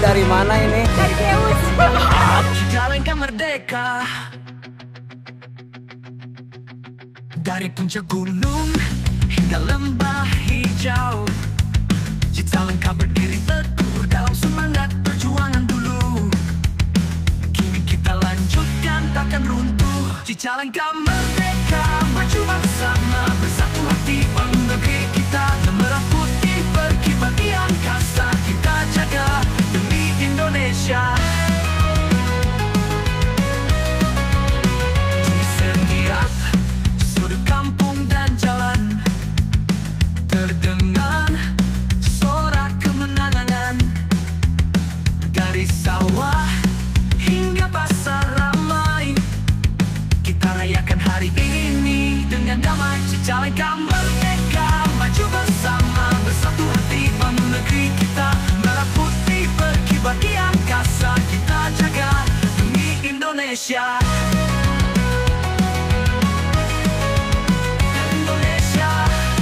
dari mana ini? Dari Zeus. Cicalengka merdeka. Dari puncak gunung hingga lembah hijau, Cicalengka berdiri teguh dalam semangat perjuangan dulu. Kini kita lanjutkan, takkan runtuh. Cicalengka merdeka, maju bersama, bersatu hati bangun negeri kita. Merah putih berkibar di angkasa, kita jaga demi Indonesia. Di setiap sudut kampung dan jalan terdengar sorak kemenangan. Dari sawah hingga pasar ramai, kita rayakan hari ini dengan damai. Cicalengka merdeka, maju bersama, bersatu hati bangun negeri kita. Merah putih berkibar di angkasa, kita jaga demi Indonesia. Indonesia.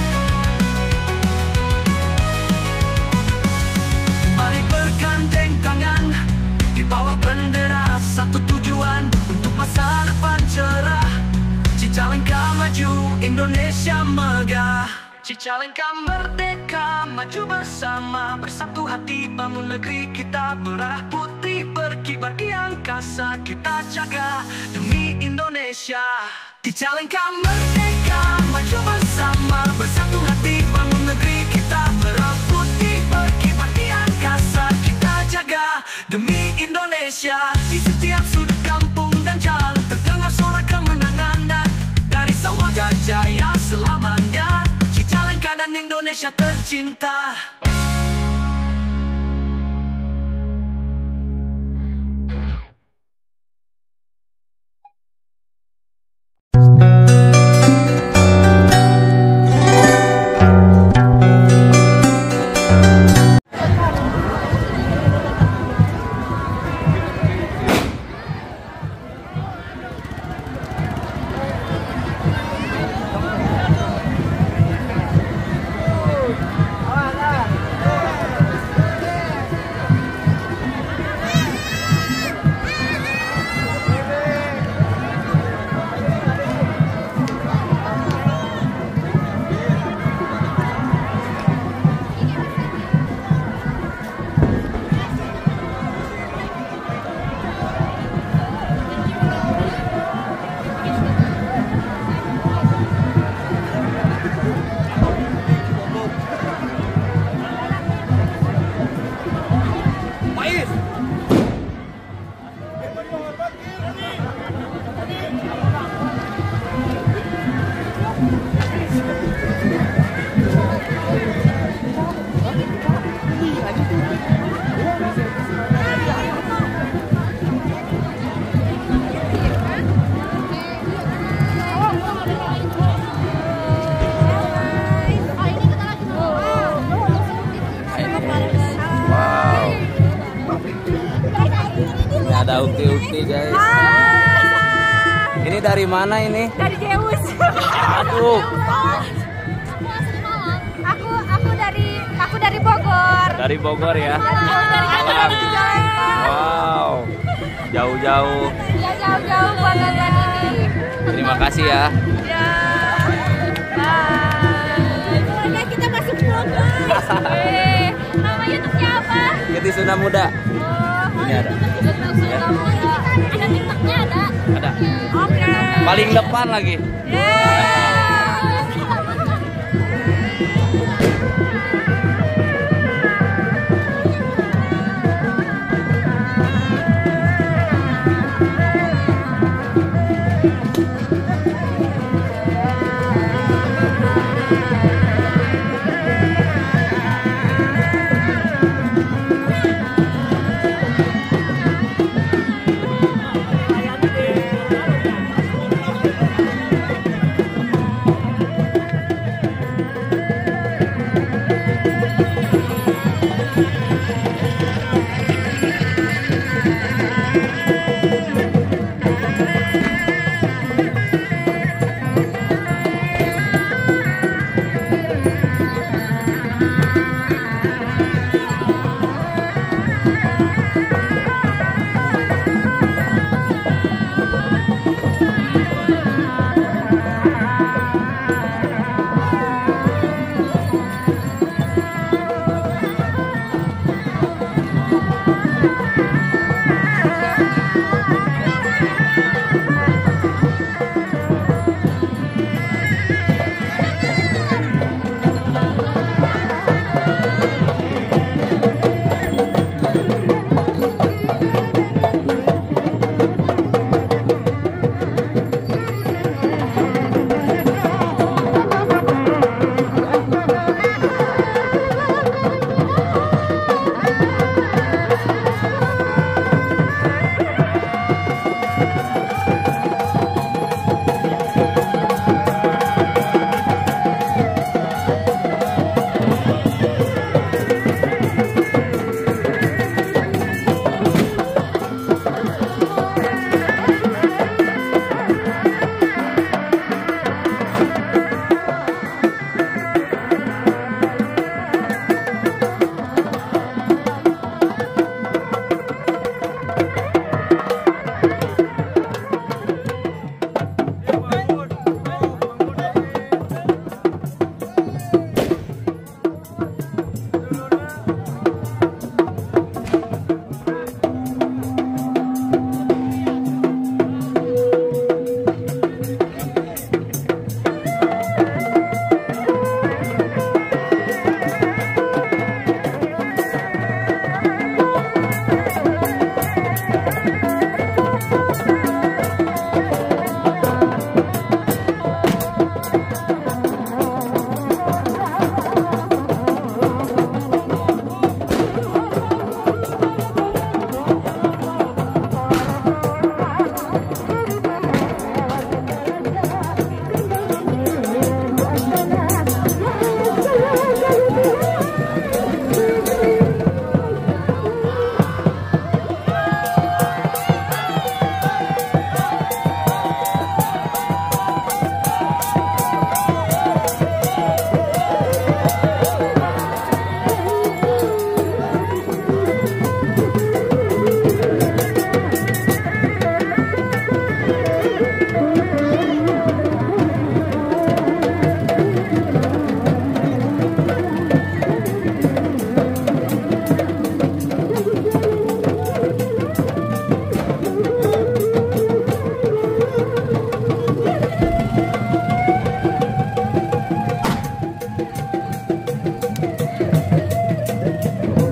Mari bergandeng tangan di bawah bendera satu tujuan untuk masa depan cerah. Cicalengka maju, Indonesia megah. Cicalengka merdeka, maju bersama, bersatu hati bangun negeri kita. Merah putih berkibar di angkasa, kita jaga demi Indonesia. Cicalengka merdeka, maju bersama, bersatu hati bangun negeri kita. Merah putih berkibar di angkasa, kita jaga demi Indonesia. Di setiap sudut kampung dan jalan terdengar suara kemenangan. Dari Samudra Jaya selamanya, Cicalengka dan Indonesia tercinta. Ada ukti-ukti guys. Ini dari mana ini? Dari Zeus. Aduh. Aku dari Bogor. Dari Bogor ya. Dari Wow. Jauh-jauh. Ya jauh-jauh buat nonton ini. Terima kasih ya. Ya. Bye. Pokoknya kita masuk Bogor. Namanya tuh siapa? Getih Suna Muda. Oh, Ini ada. Ada TikToknya ada. Ada. Oke. Paling depan lagi. Yeah.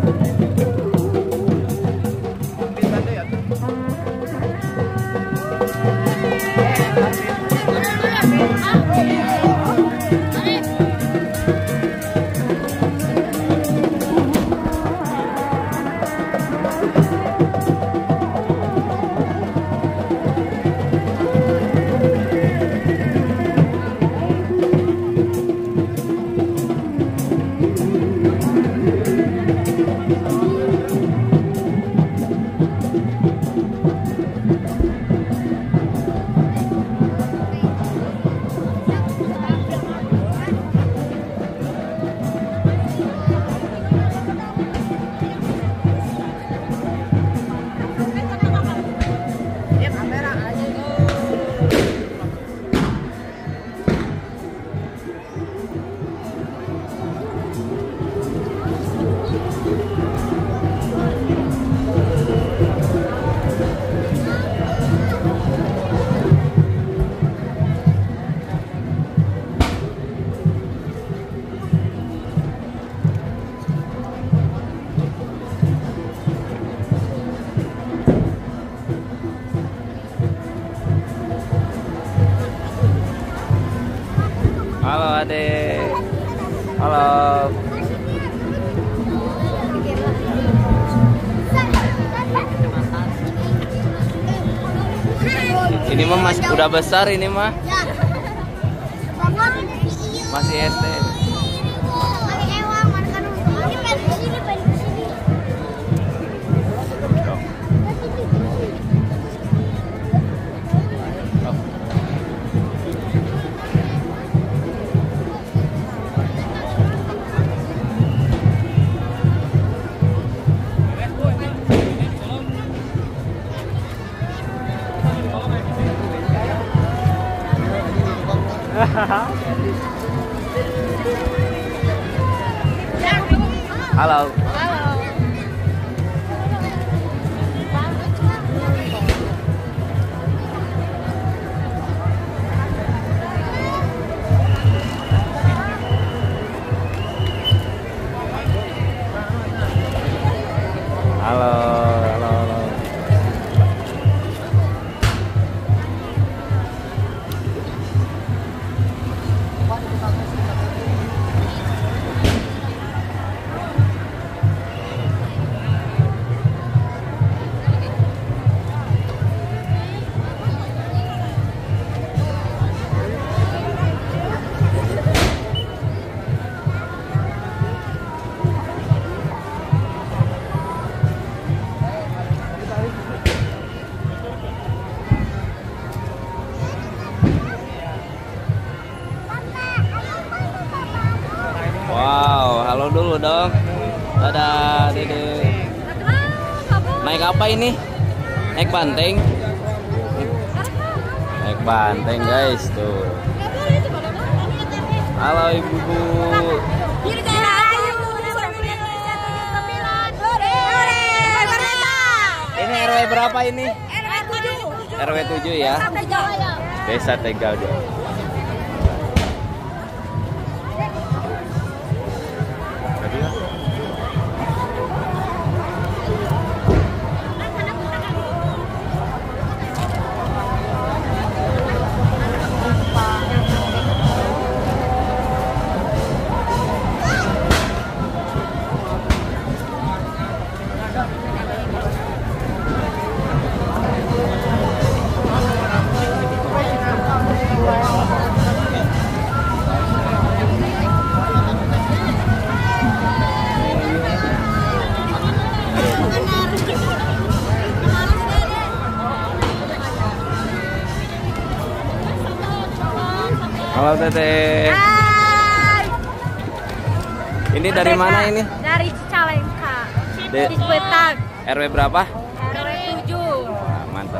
Halo adek. Halo. Ini mah udah besar ini mah. Masih SD. Halo. Halo, halo, halo. Wow, halo dulu dong. Dadah, Dede. Naik apa ini? Naik banteng. Naik banteng, guys, tuh. Halo ibu-ibu. Ini RW berapa ini? RW 7 ya. Desa Tegal. Halo Teteh. Hai. Ini dari mana ini? Dari Cicalengka. Di Cipuetang. RW berapa? RW 7. Wah, mantap.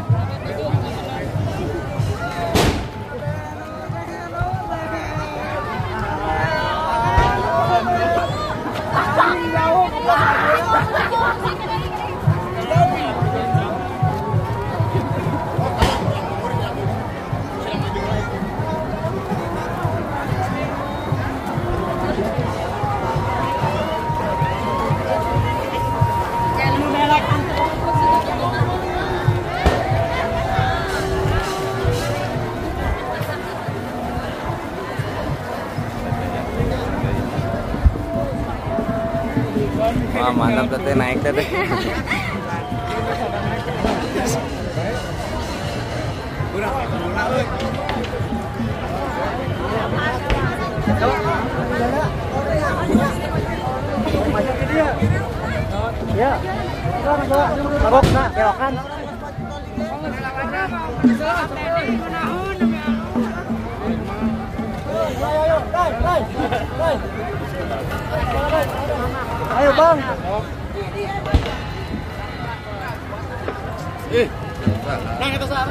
Wah, mantap teteh, naik teteh. Ya, mabok na, belokan. Ayo bang. Nang itu sana.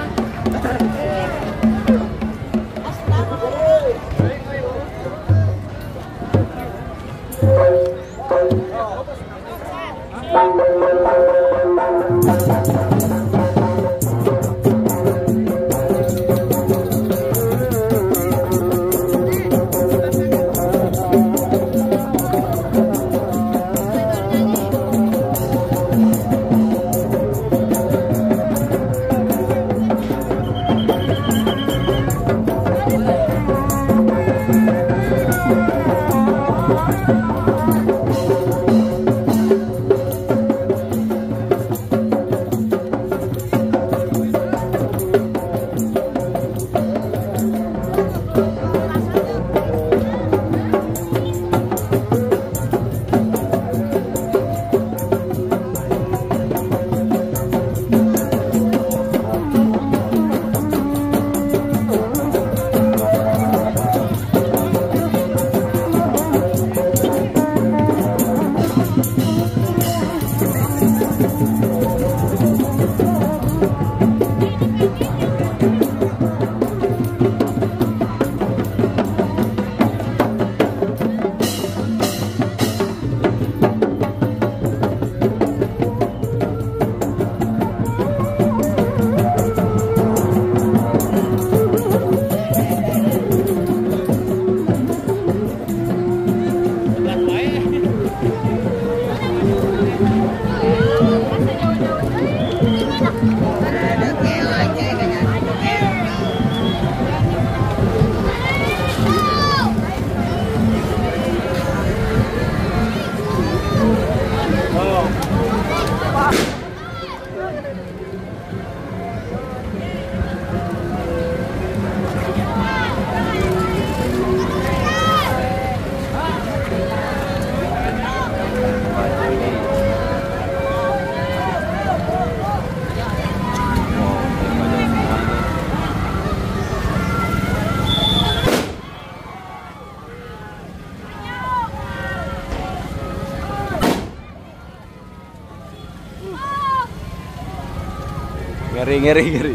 Ngeri.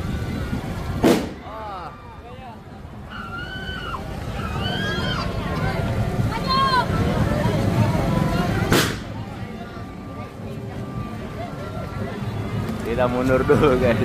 Kita mundur dulu guys.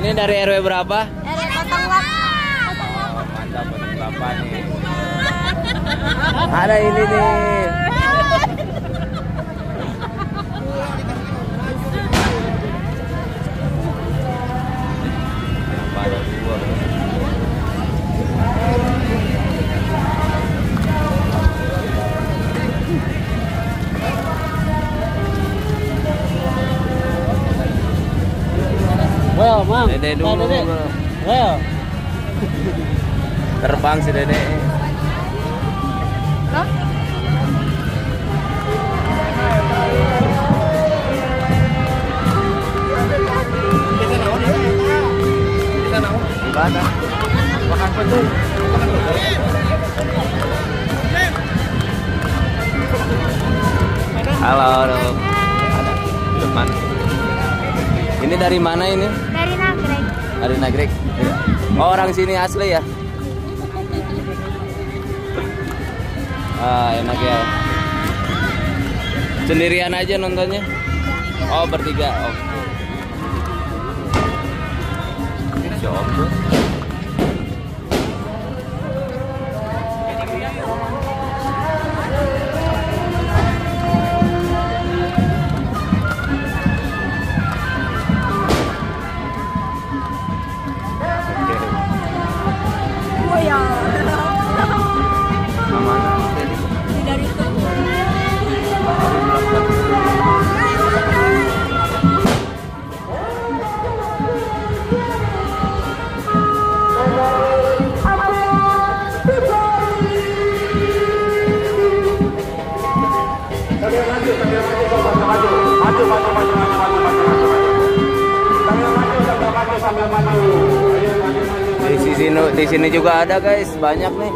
Ini dari RW berapa? RW 08. Oh, mantap 08 nih. Ada ini nih. Ada dua. Well, Mang. Dede dulu. Dede. Bro. Well. Terbang si Dede. Di mana? Makan petung. Halo, halo. Ada di depan. Ini dari mana ini? Dari Nagrek. Dari Nagrek. Oh, orang sini asli ya? Ah, enak ya. Sendirian aja nontonnya? Oh, bertiga. Oke. Jomblo. Oh ya. Mana? Dari itu. Di sini juga ada guys, banyak nih.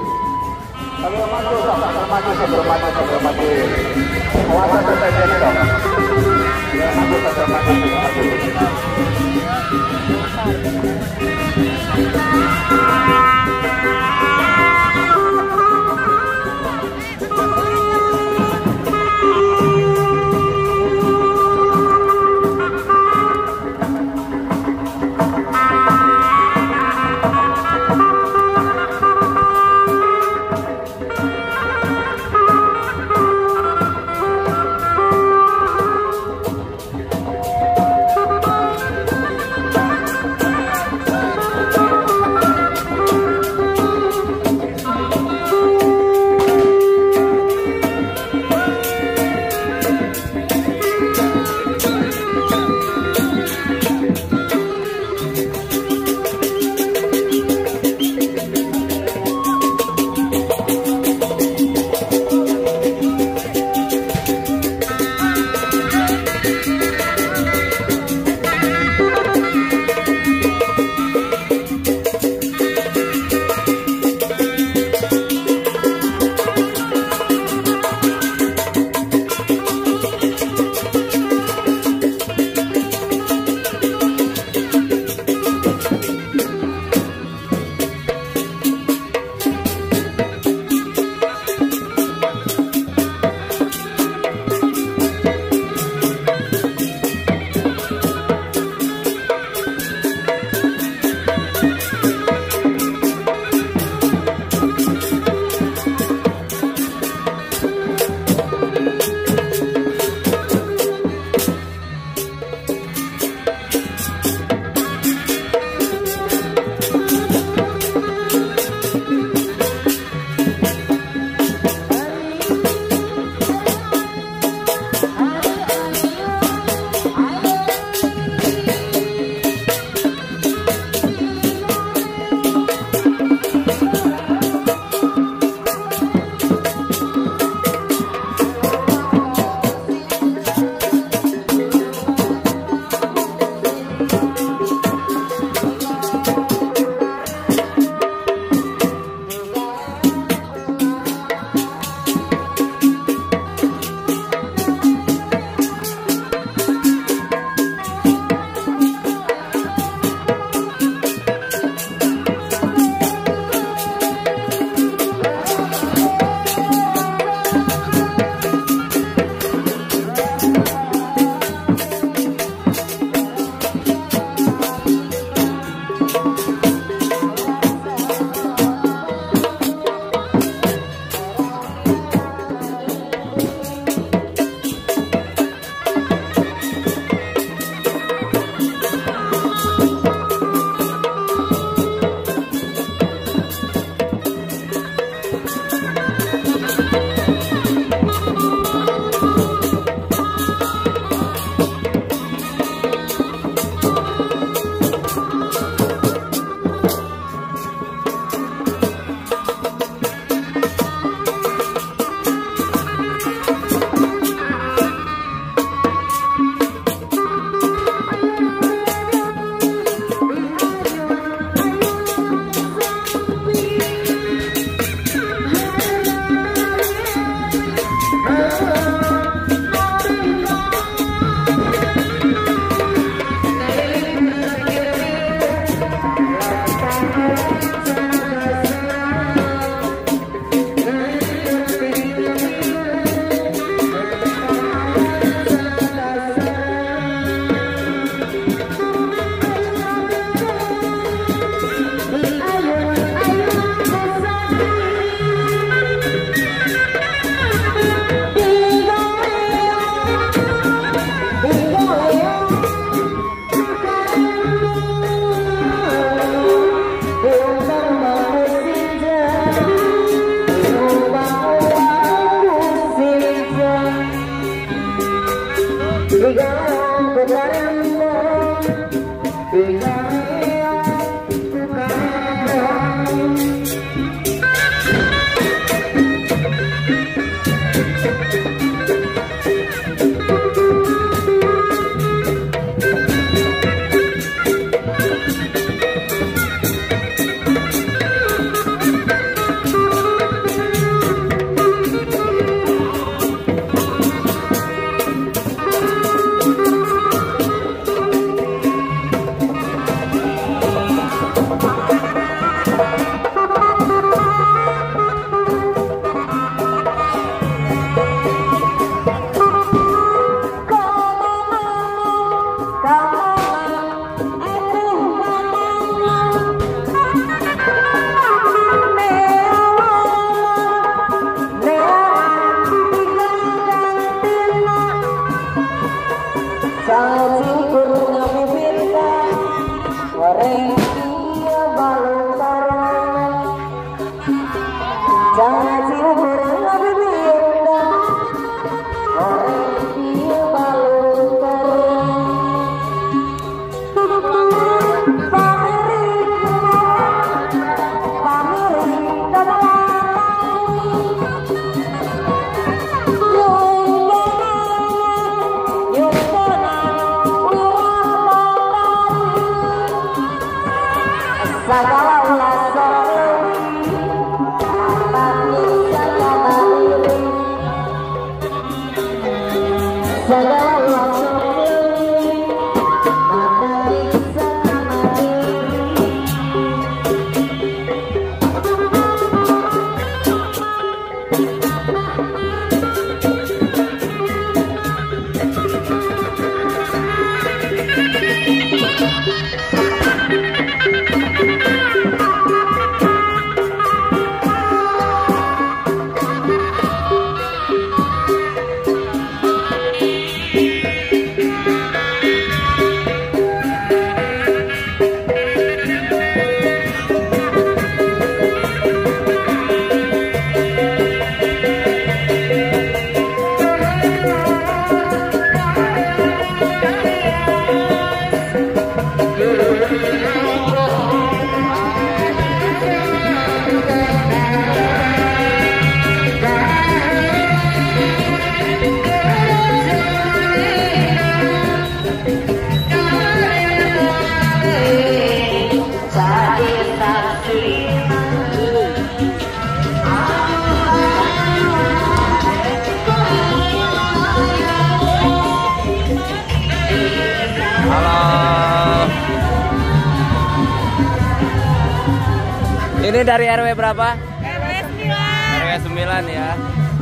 Ini dari RW berapa? RW 9. RW 9 ya.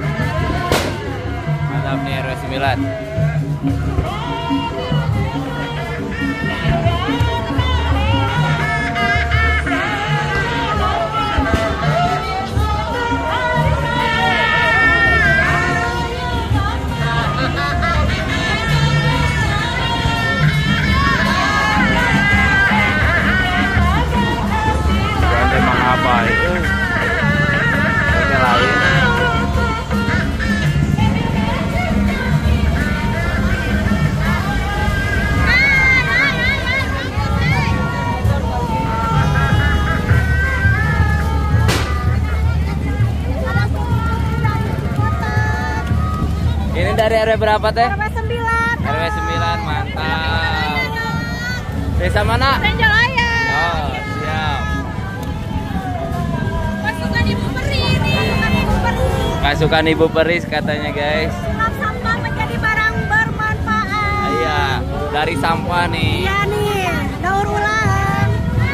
Mantap nih RW 9. Apa itu? Ini lain. Ini dari RW berapa teh? RW 9. RW 9, mantap. Desa mana? Renjalaya. Oh, siap. Pasukan Ibu Peri ini, pasukan Ibu Peri. Pasukan Ibu Peris katanya guys. Sulap sampah menjadi barang bermanfaat. Iya, dari sampah nih. Iya nih, daur ulang.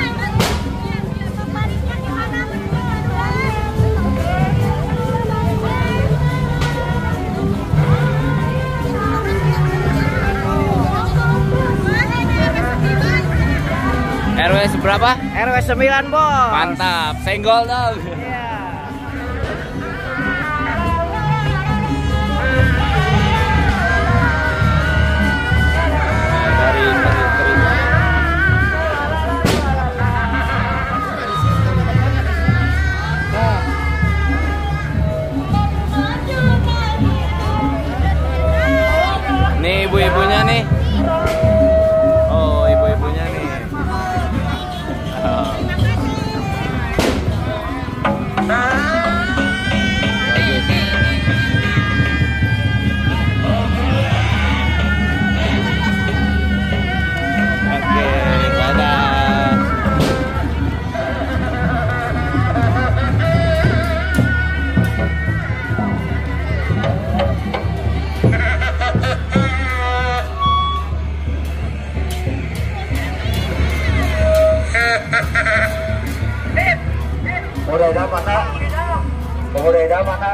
RW seberapa? RW 9 bos. Mantap, senggol dong. Iya. Dari Peri. Nih ibu-ibunya nih. Oh, ibu-ibunya nih. Pemuda Ida mana? Pemuda Ida mana?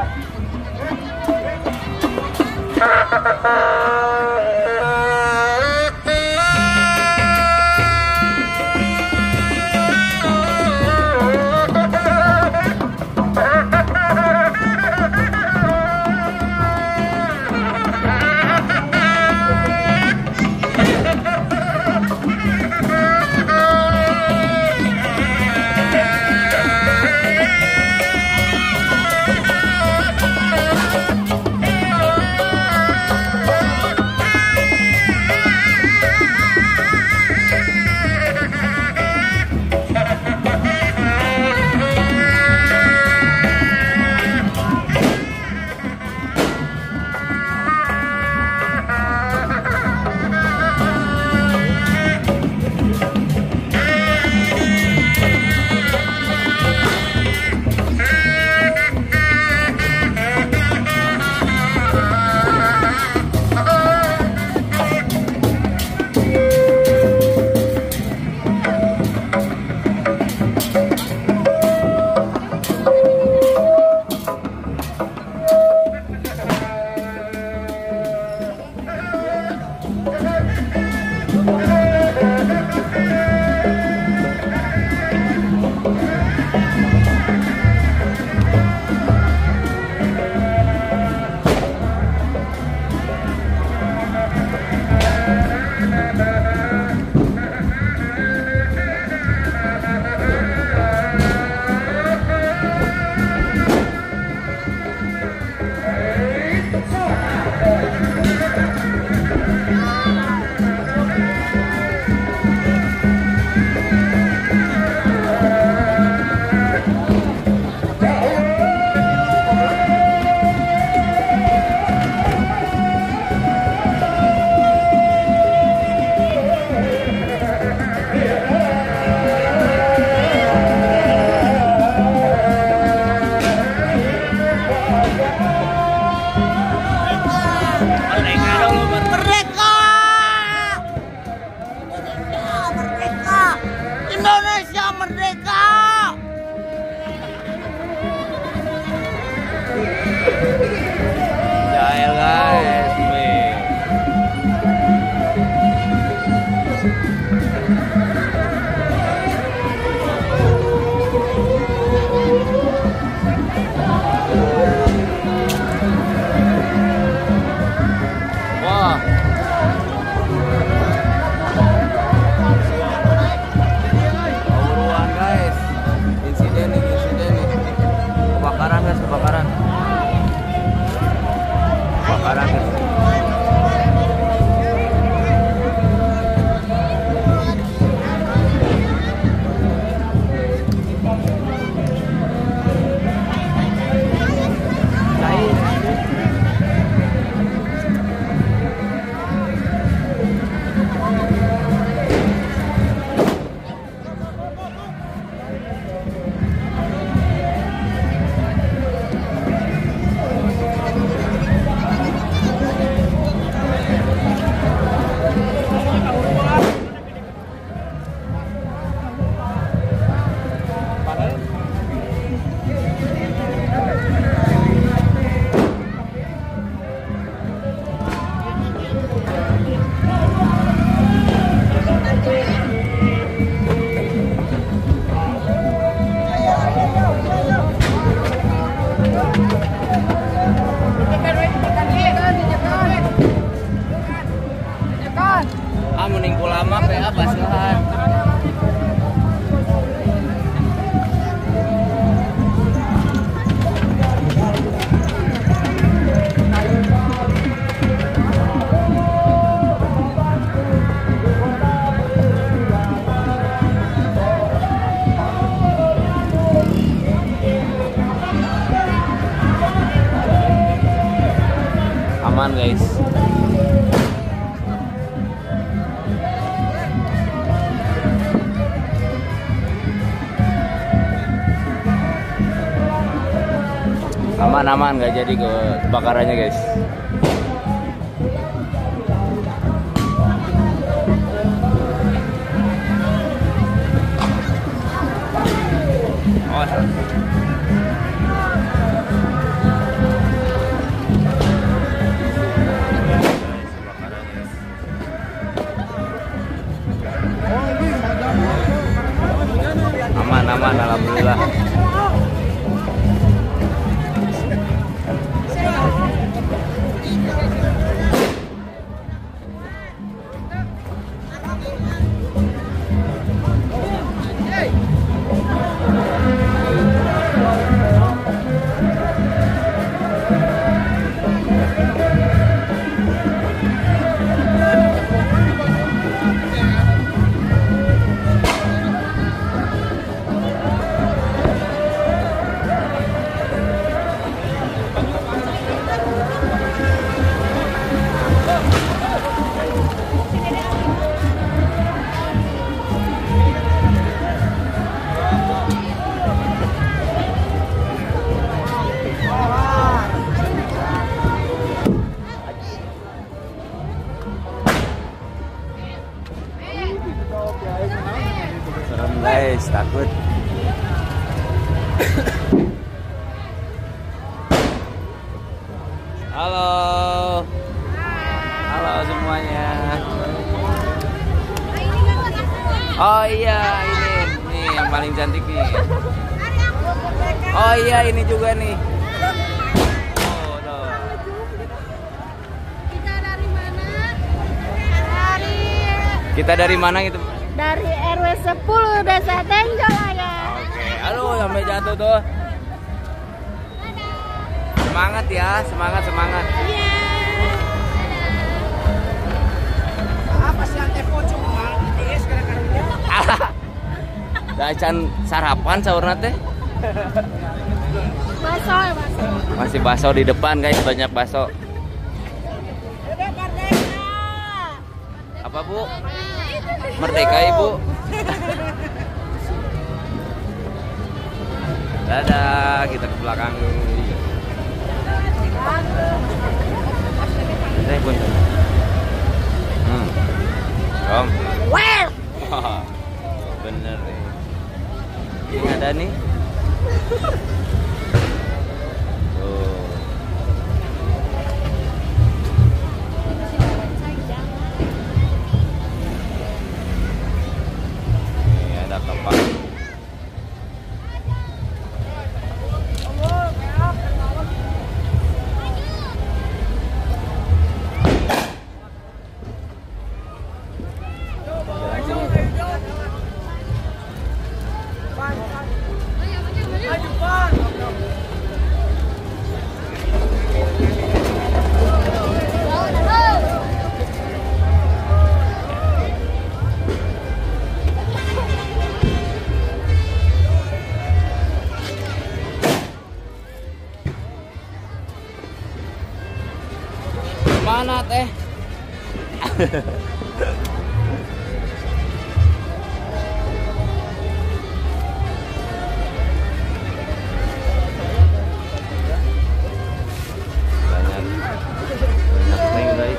Indonesia merdeka. Jahil guys, wih. Wah. Buruan guys. Insiden nih. Kebakaran guys, kebakaran guys. Meningku lama PA basihan. Aman guys. Aman nggak jadi kebakarannya guys. Oh. Aman, alhamdulillah. Serem guys, takut. Halo. Halo semuanya. Oh iya, ini yang paling cantik nih. Oh iya, ini juga nih. Oh, tuh. Kita dari mana gitu? Dari RW 10 Desa Tenjolaya. Oke, aduh sampai jatuh tuh. Semangat ya, semangat. Apa sih yang tepo cuma IS kadang-kadang. Dacan sarapan sahurna teh. Baso ya, baso. Masih baso di depan guys, banyak baso. Udah merdeka. Apa Bu? Merdeka Ibu. Dadah, kita ke belakang. Saya pun. Om. Well. Bener nih. Ini ada nih. Tuh. Ini ada kapal. Mana teh? Banyak neng guys.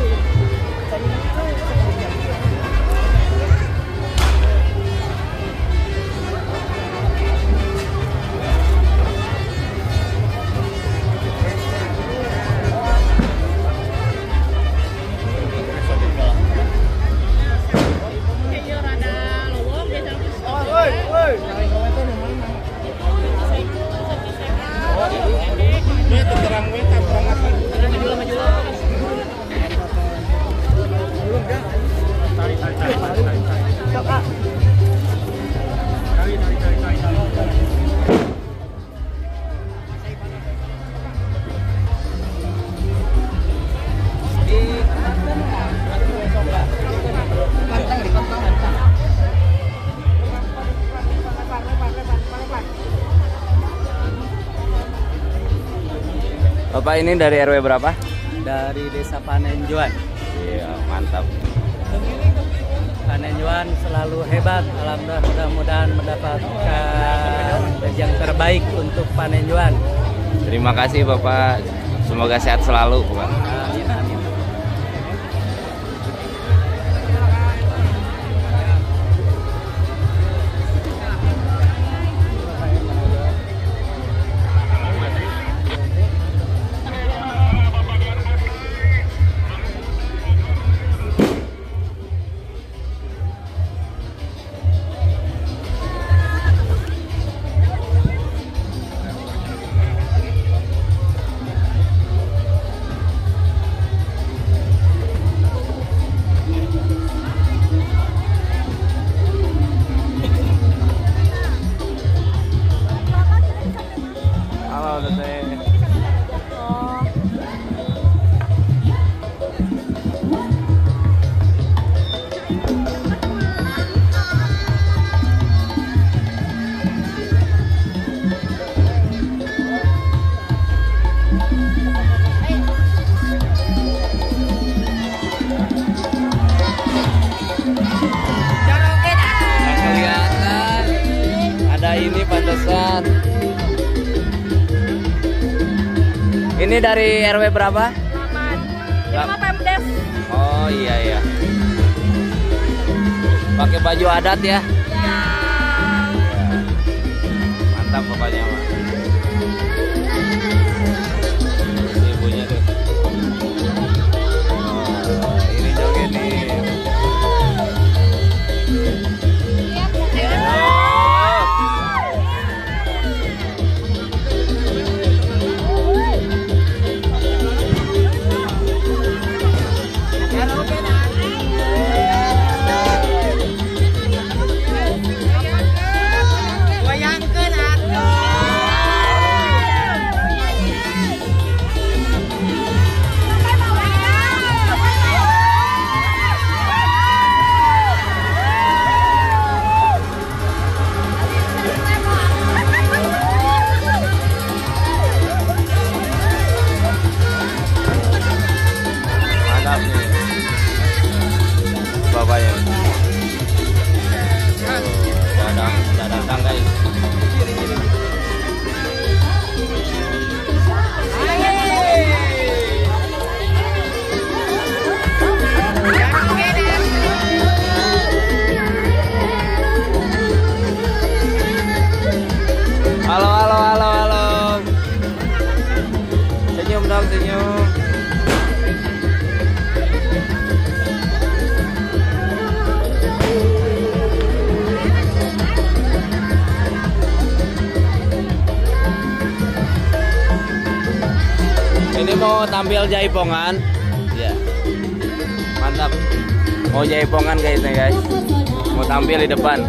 Bapak ini dari RW berapa? Dari Desa Panenjuan. Iya, mantap. Panenjuan selalu hebat. Alhamdulillah, mudah-mudahan mendapatkan yang terbaik untuk Panenjuan. Terima kasih Bapak. Semoga sehat selalu, Bapak. Amin, amin. Ini dari RW berapa? 8. Ini mah Pemdes. Oh iya ya. Pakai baju adat ya? Ya. Mantap pokoknya mah. Ibunya tuh. Oh, ini joget nih. Mantap nih. Bapaknya. Udah datang guys. Halo, halo, halo, halo. Senyum dong, senyum. Ini mau tampil jaipongan. Ya. Mantap. Mau jaipongan guys nih guys. Mau tampil di depan.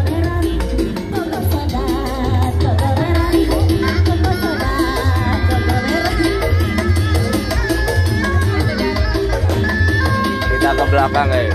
Kita ke belakang guys.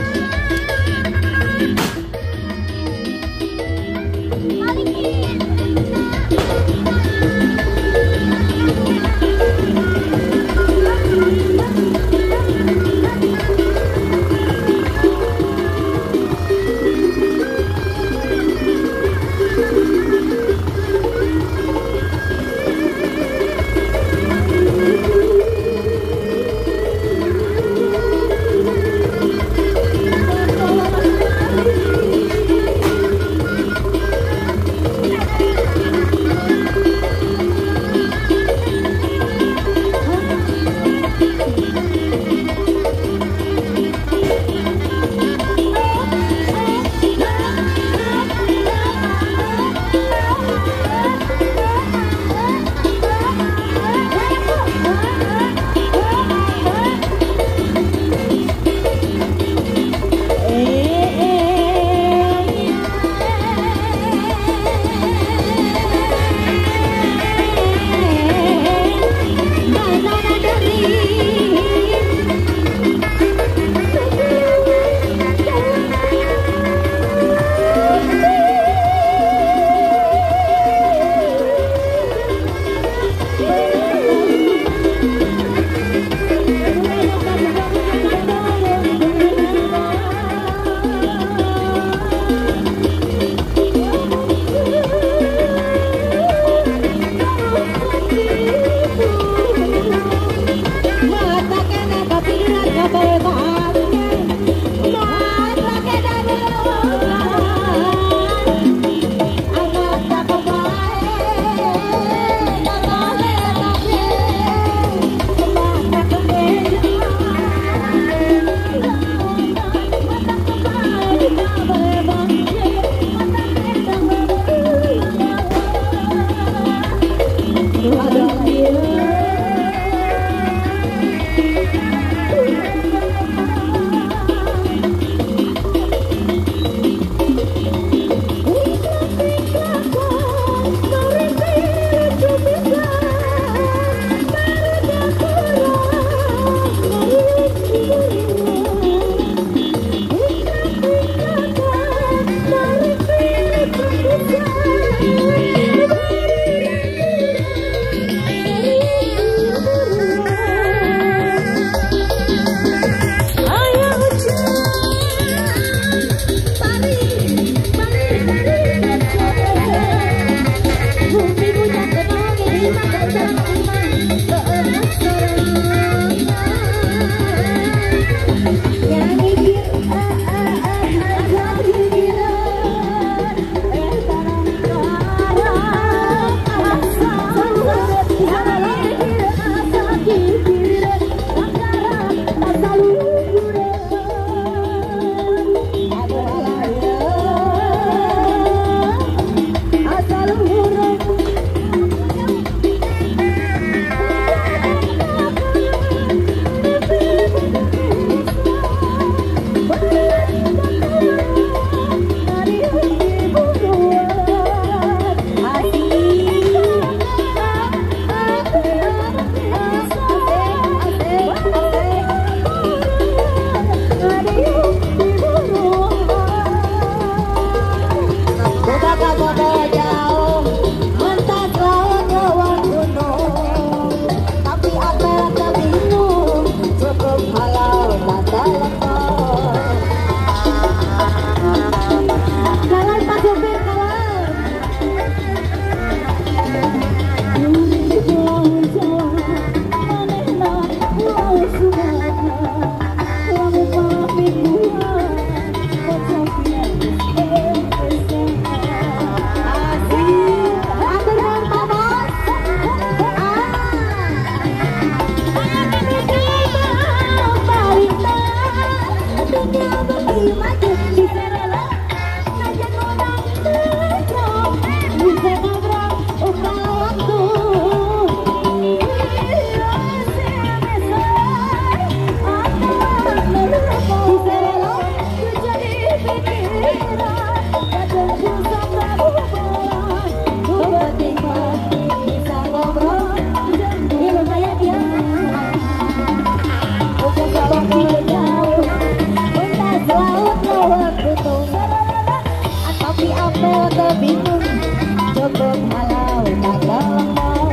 bingung cukup halau tak lembut.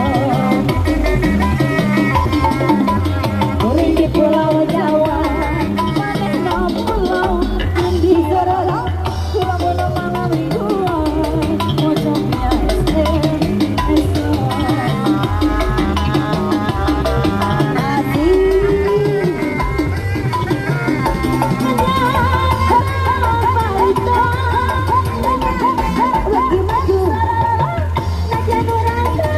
Kuling di pulau Jawa maneh no pulau di Sorolo pulau pulau malam dua mocoknya lagi maju, najan orang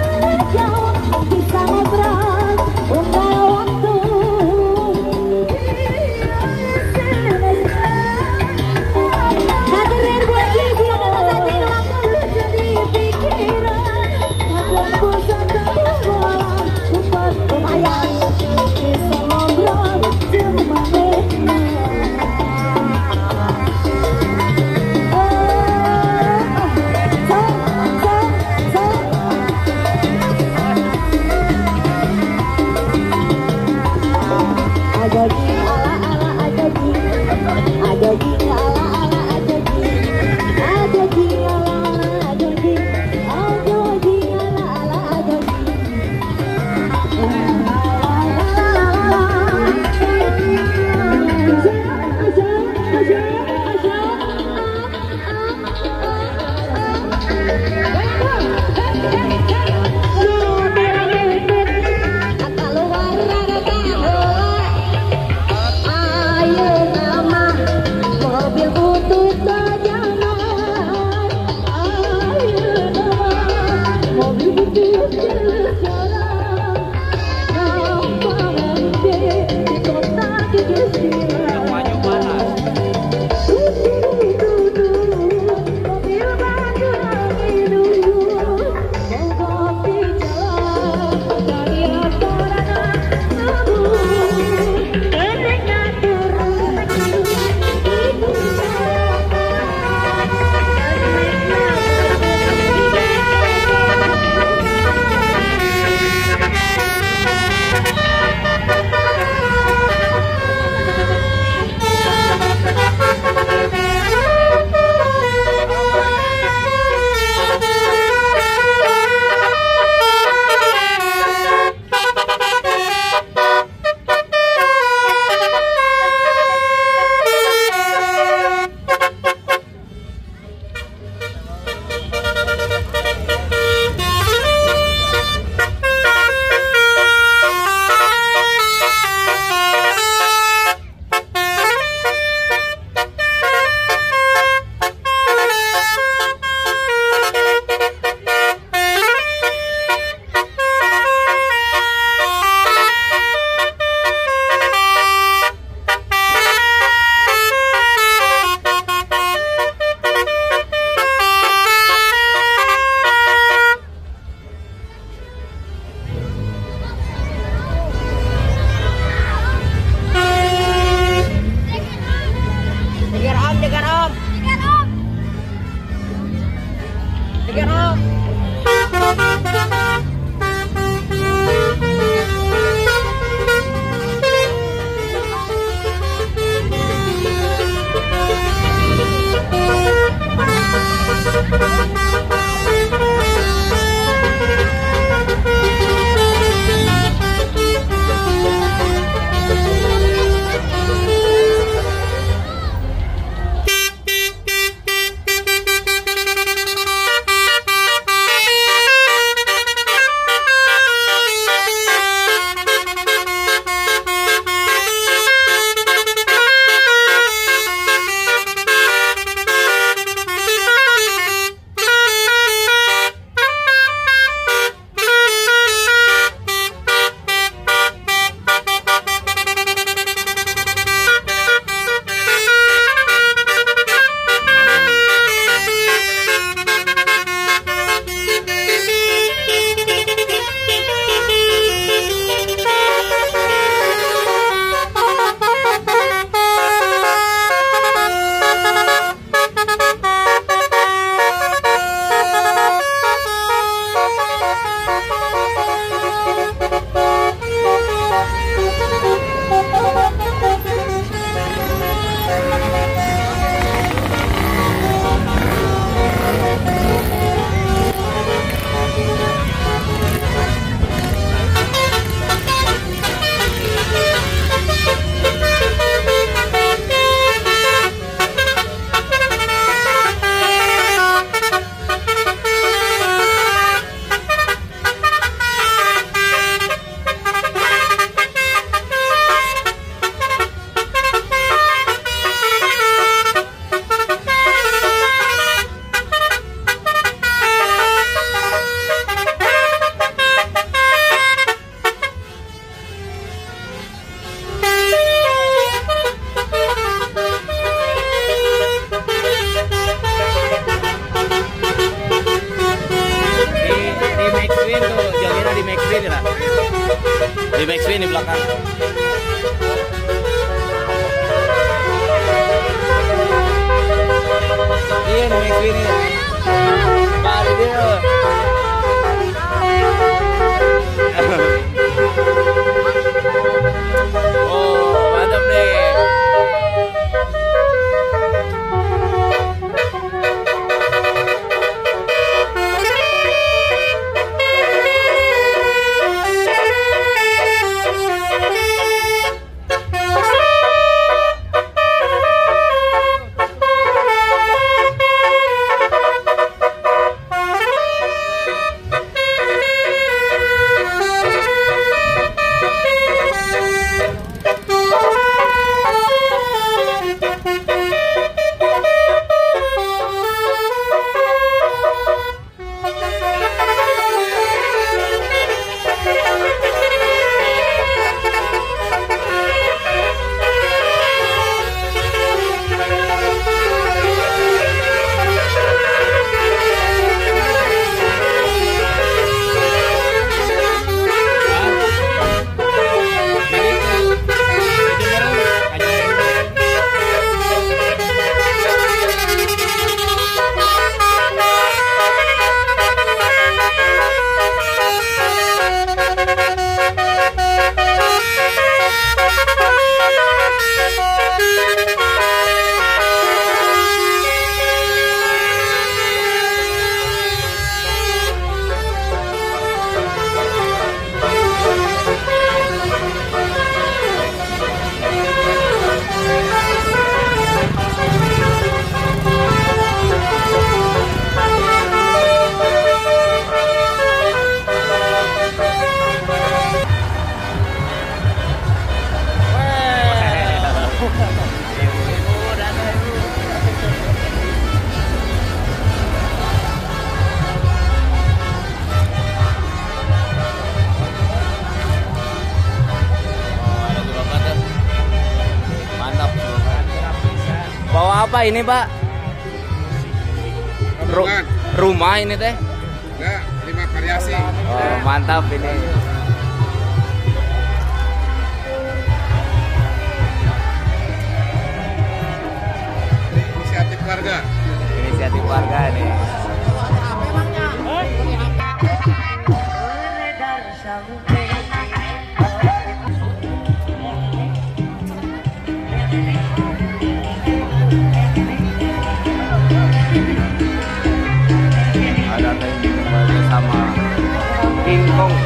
Di backspin di belakang. Iya, di backspin ya. Balik dia. Oh, mantap deh. Apa ini, Pak? Rumah ini teh? Enggak, 5 variasi. Oh, mantap ini. Inisiatif warga. Inisiatif warga nih. Ada teknik sama King Kong.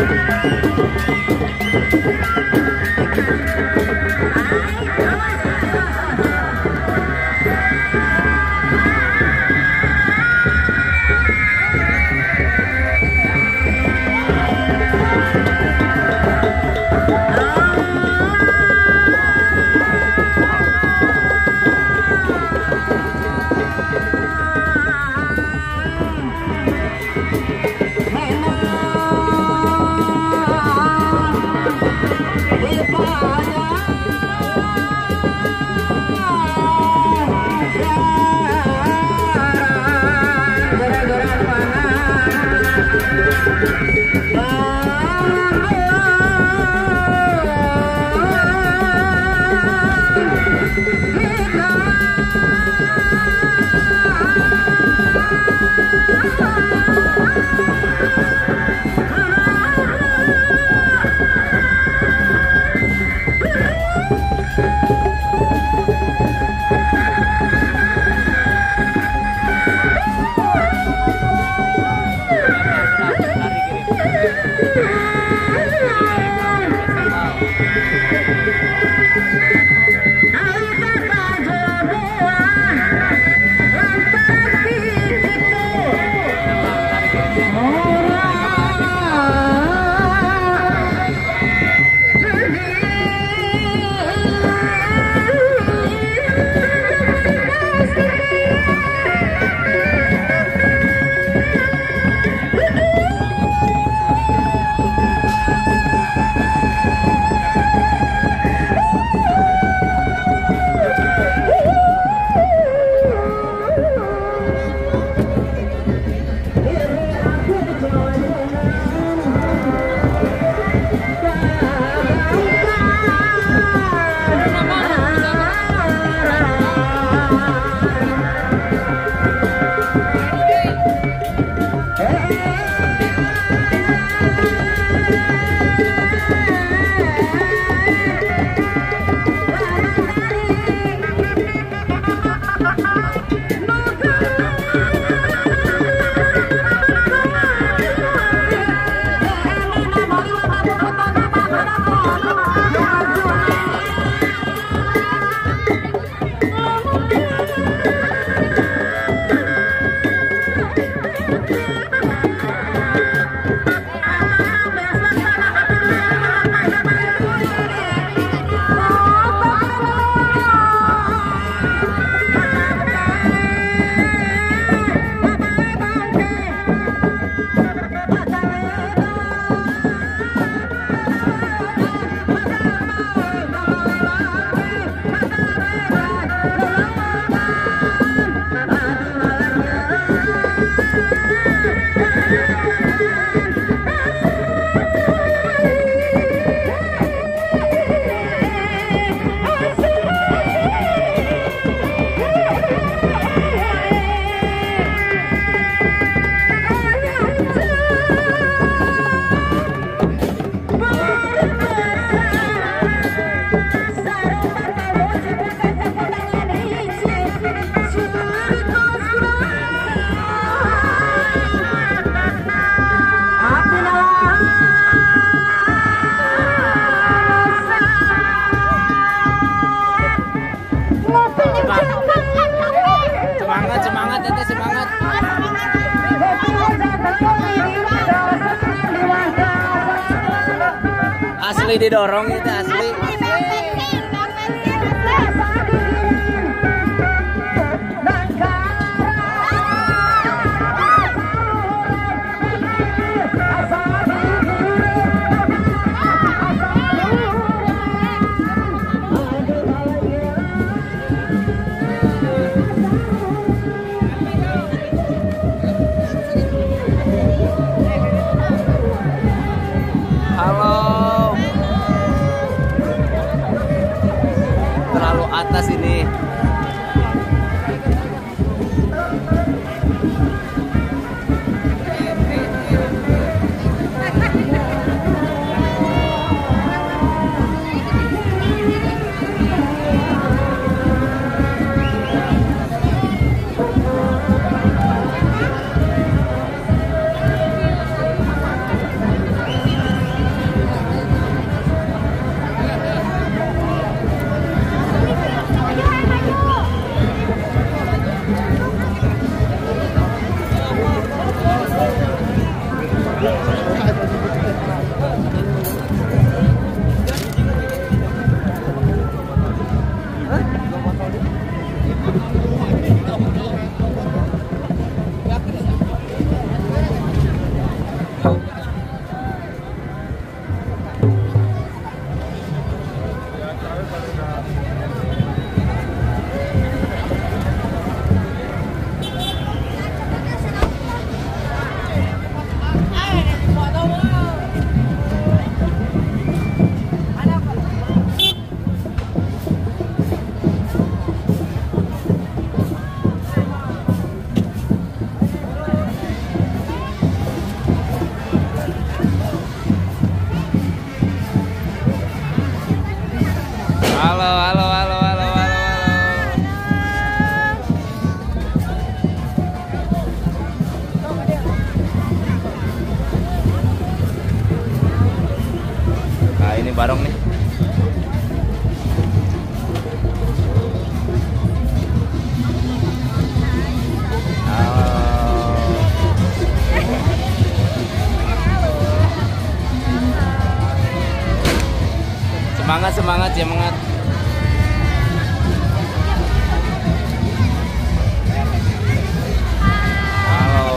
Asli didorong itu asli. Halo. Halo, halo, halo, halo, halo, halo. Nah, ini barong nih. Semangat, semangat, semangat. Halo.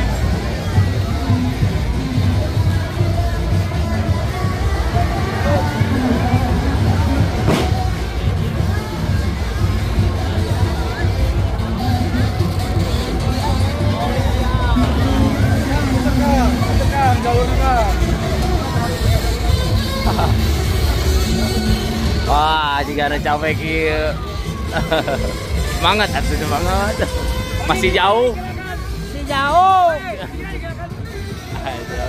Wah, jika ada capek kieu. Semangat, atuh semangat. Masih jauh. Masih jauh. Aduh.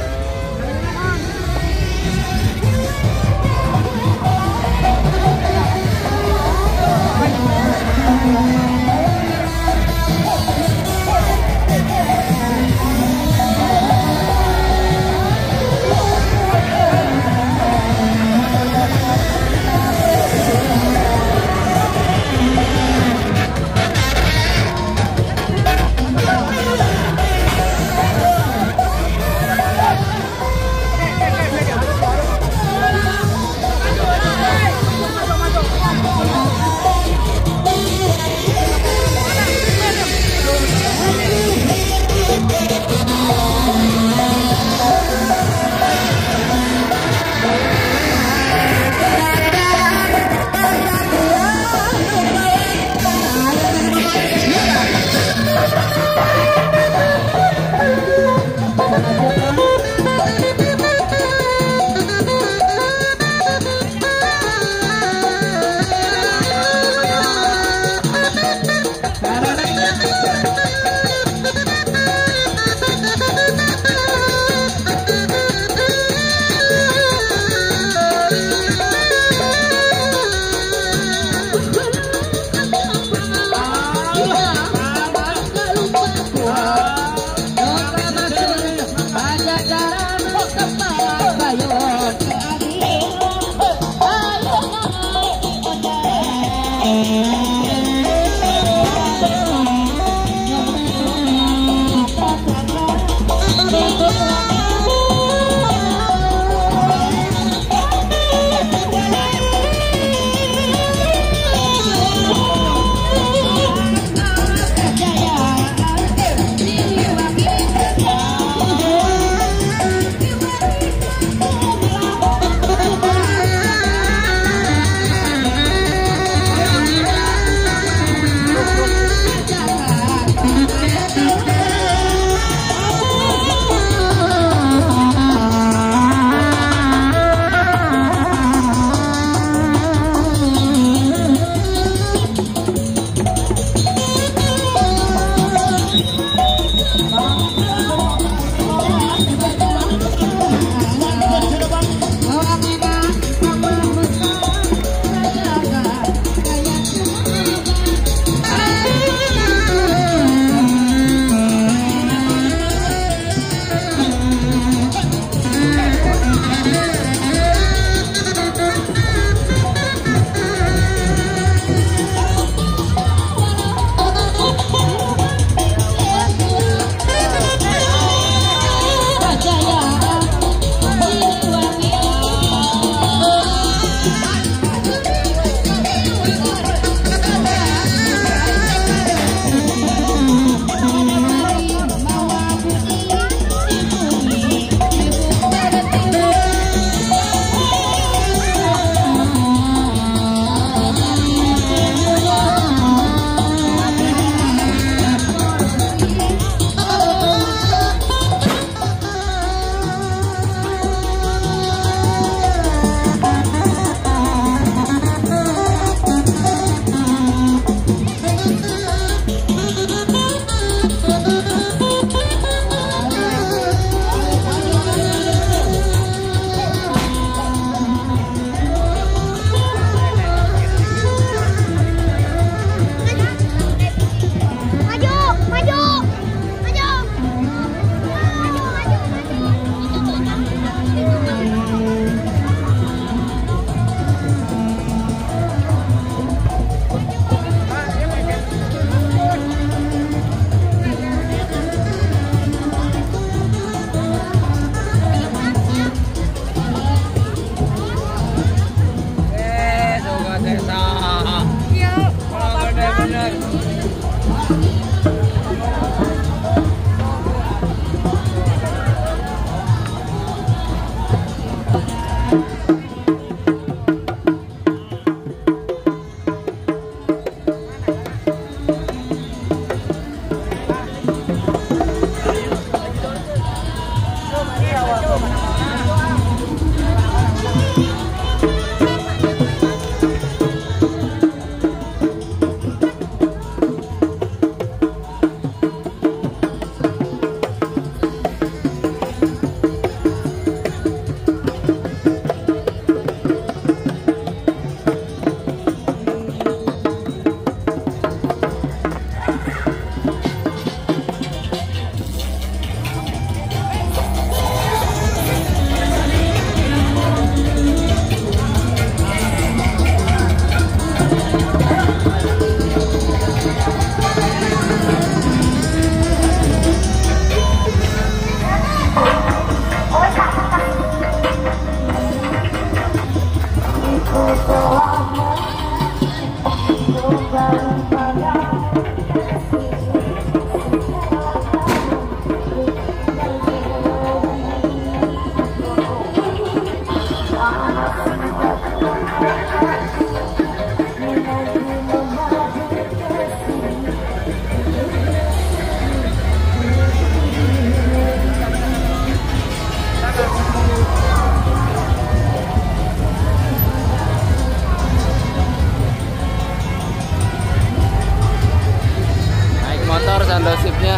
Sandosipnya.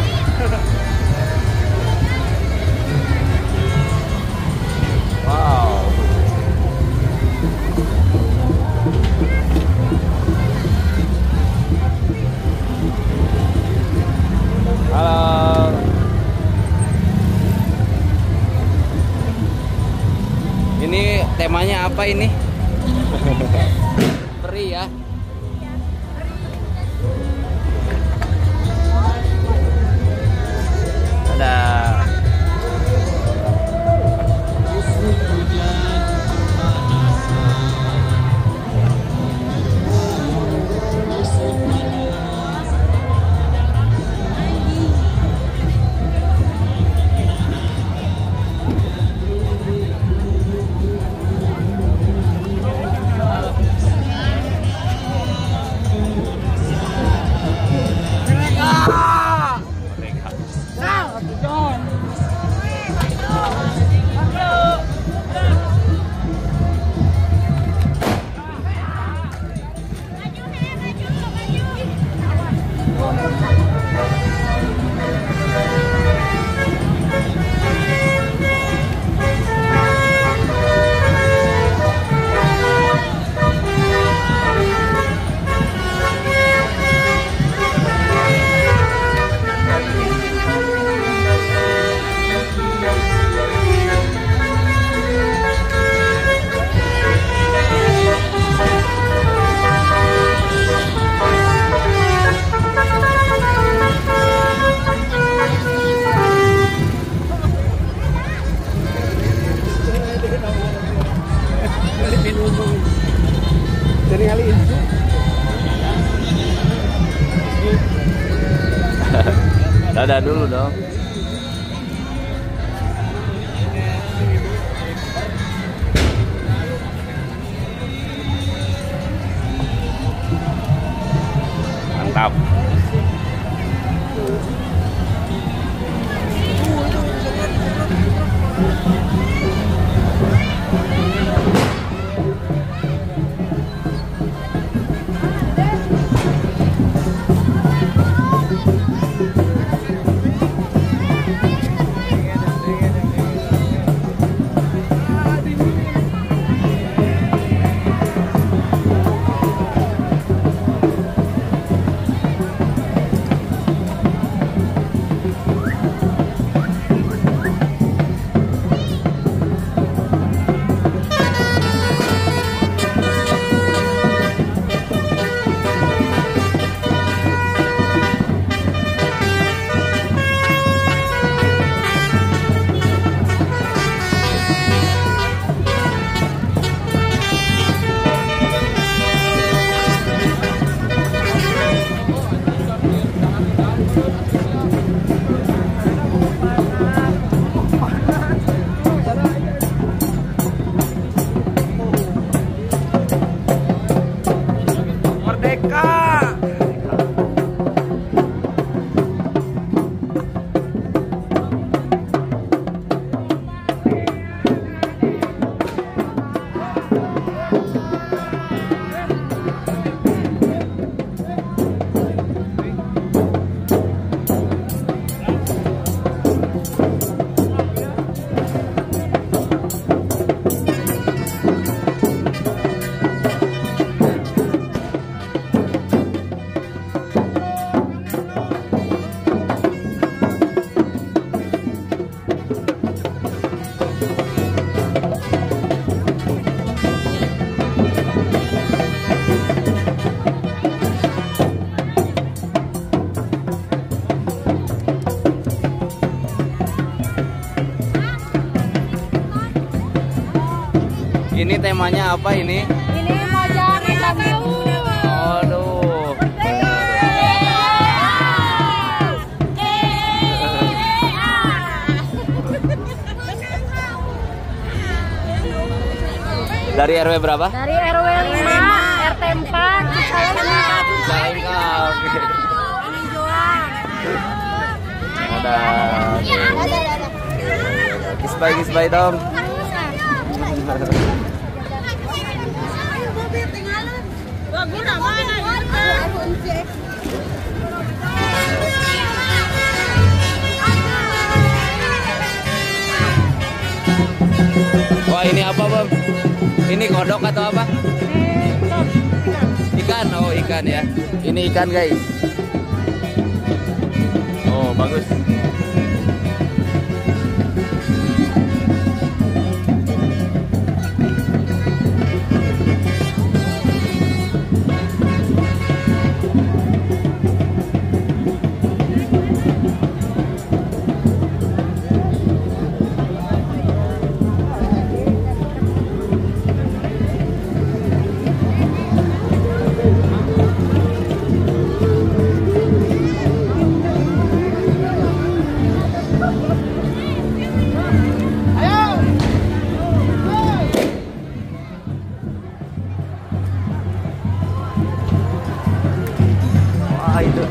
Wow. Halo. Ini temanya apa ini? Peri ya. Dadah dulu dong. Mantap. Ini temanya apa ini? Ini Mojang Bambu. Aduh. Dari RW berapa? Dari RW 5, RT 4, Jalengka. Oke. Ada. Kisbay dong. Wah, ini apa, Bang? Ini kodok atau apa? Ikan. Oh, ikan ya. Ini ikan, guys. Oh, bagus. Wah, itu.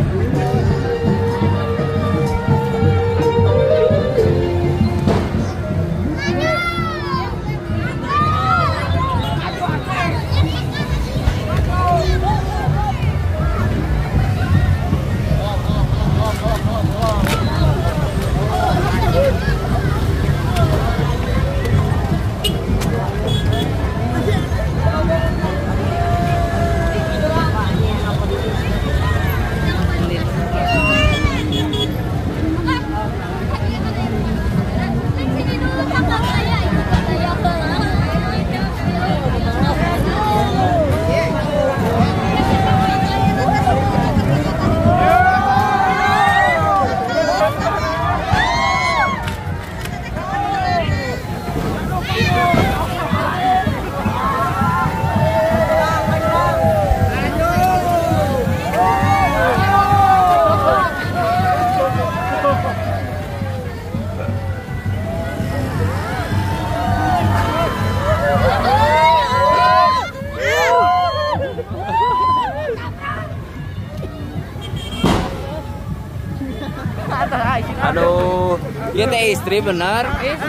Aduh, dia teh istri bener.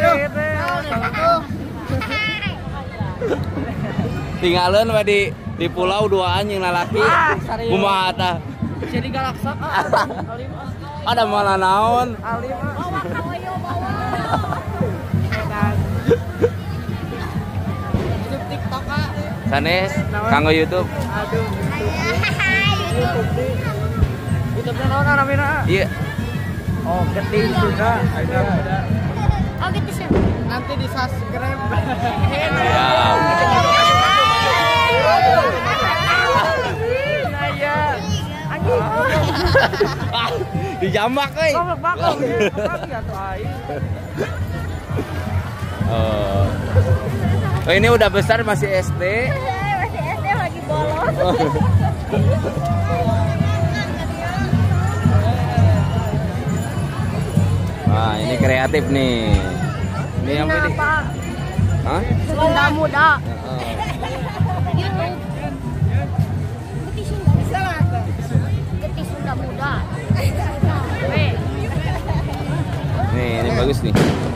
Tinggalin we di pulau duaan yang lalaki. Kumaha tah? Jadi galaksa. Ada malah naon? TikTok Sanes, kanggo YouTube. Aduh. YouTube-nya naon namina? Iya. Oh, Geting Sunda. Oh gitu sih. Nanti di subscribe. Ya. Dijambak euy. Oh, ini udah besar masih SD. Masih SD lagi bolos. Wah, ini kreatif nih. Ini yang ini. Hah? Sunda muda. Geti Sunda muda. Nih, ini bagus nih.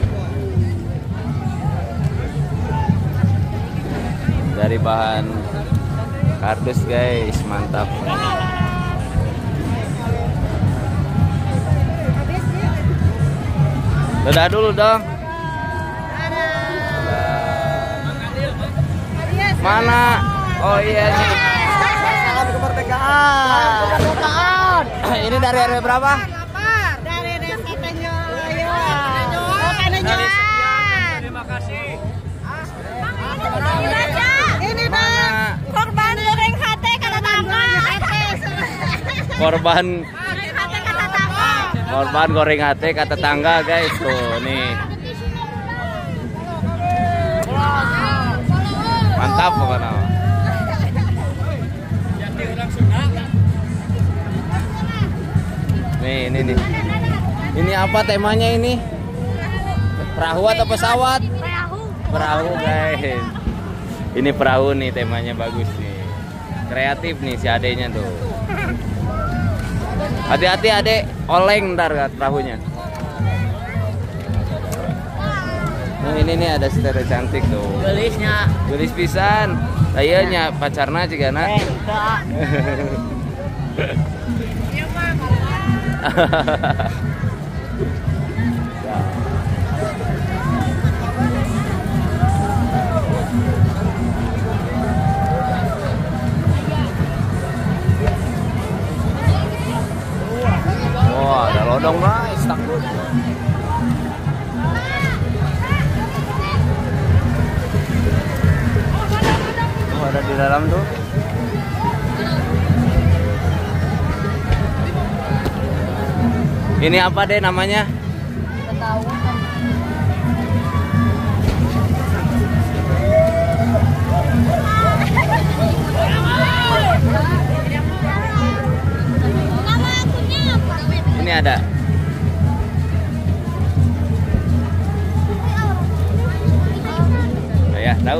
Dari bahan kardus, guys, mantap. Dadah dulu dong. Mana? Oh iya nih. Salam kemerdekaan. Ini dari RW berapa? Dari desa Tanjung. Terima kasih. Ini Bang, korban goreng hate kata tangga. Korban goreng hate kata tangga, guys. Tuh, nih. lengkap pokoknya. Nih, ini nih. Ini apa temanya ini? Perahu atau pesawat? Perahu guys. Ini perahu nih, temanya bagus nih. Kreatif nih si adeknya tuh. Hati-hati adek, oleng ntar kan perahunya. Nah, ini nih ada stereo cantik tuh. Gelisnya. Gelis pisan. Layanya pacarna juga nak. Wah, ada lodong guys, takut. Oh, ada di dalam tuh. Ini apa deh namanya? Ini ada. Oh, ya, tahu.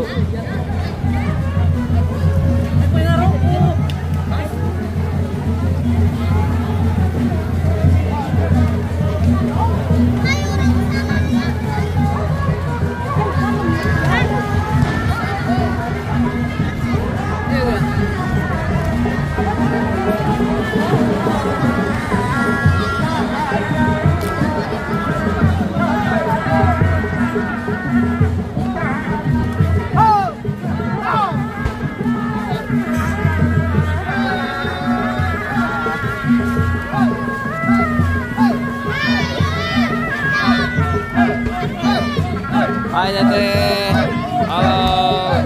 Hai Teh. Halo.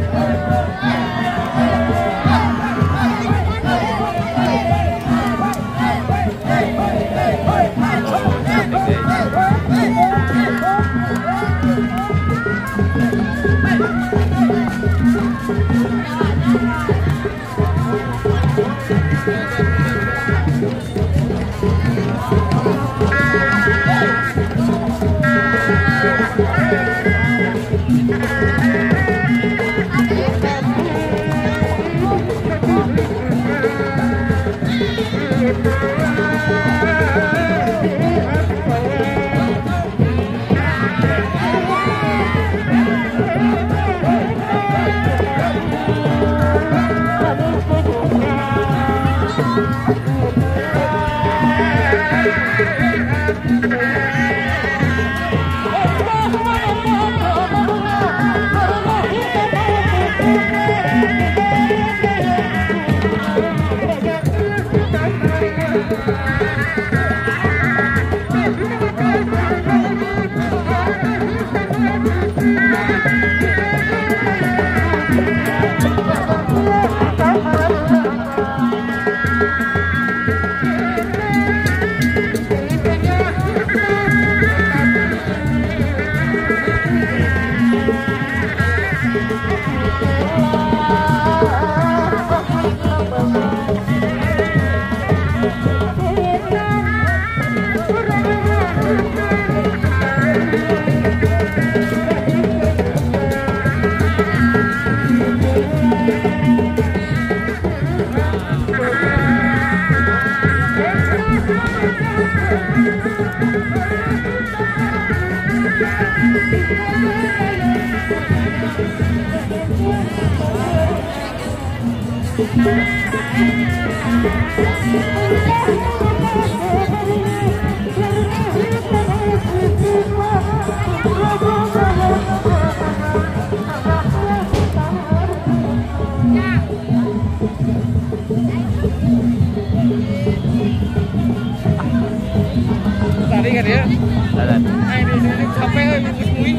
Tadi kan ya? Ada. Ini capek bungkus muing.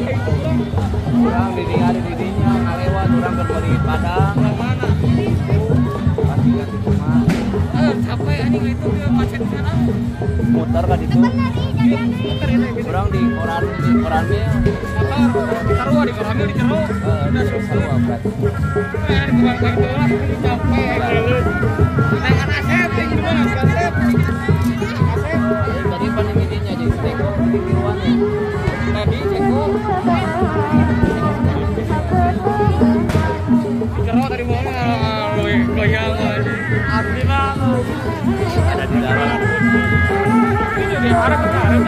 Orang didinya ngalewat orang berbagi padang. Mana? Pasti kasih cuma. Capek. Muter kan itu. Kurang di korannya. Taruh di korannya di jeruk. Udah seru abad. Tadi paling ininya jadi teko di kiruannya. Tadi teko. Jeruk tadi mana goyang aja. Abdi mah Ada di dalam. ini di harap kan.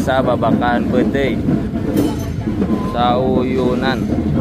Desa Babakan Pete Sauyunan.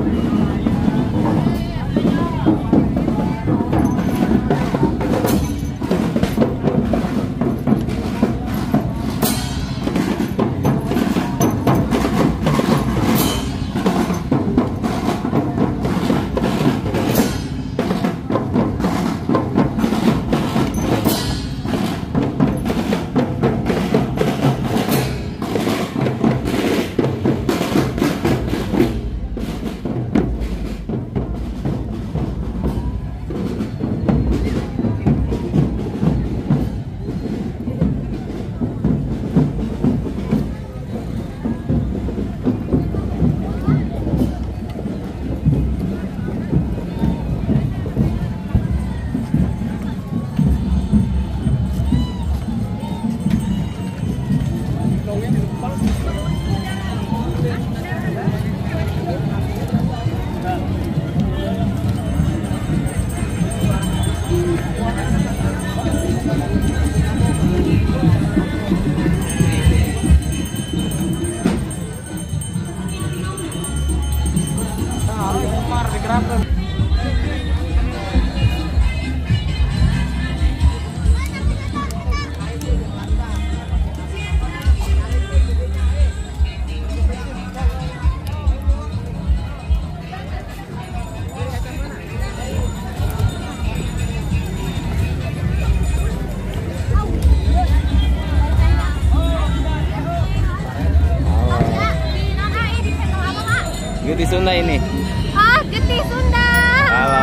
Di Sunda ini. Oh, Geti Sunda. Halo.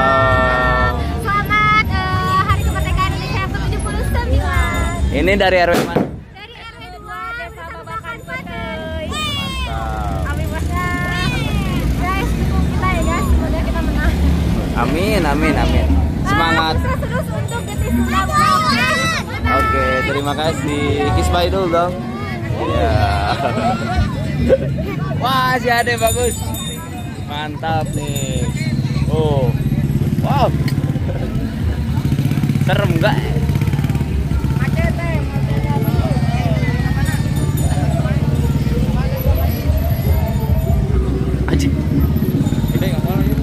Selamat Hari Kemerdekaan Indonesia yang ke-79. Ini dari RW mana? Dari RW 2 Desa Babakan Pete. Mantap. Amin banget. Guys, dukung kita ya guys. Semoga kita menang. Amin, amin, amin. Semangat. Sukses terus untuk Geti Sunda. Oke, terima kasih. Kiss bye dulu dong. Iya. Wah, si Ade bagus. Mantap nih. Oh. Wow. Serem enggak? Aji. Gede enggak apa ya?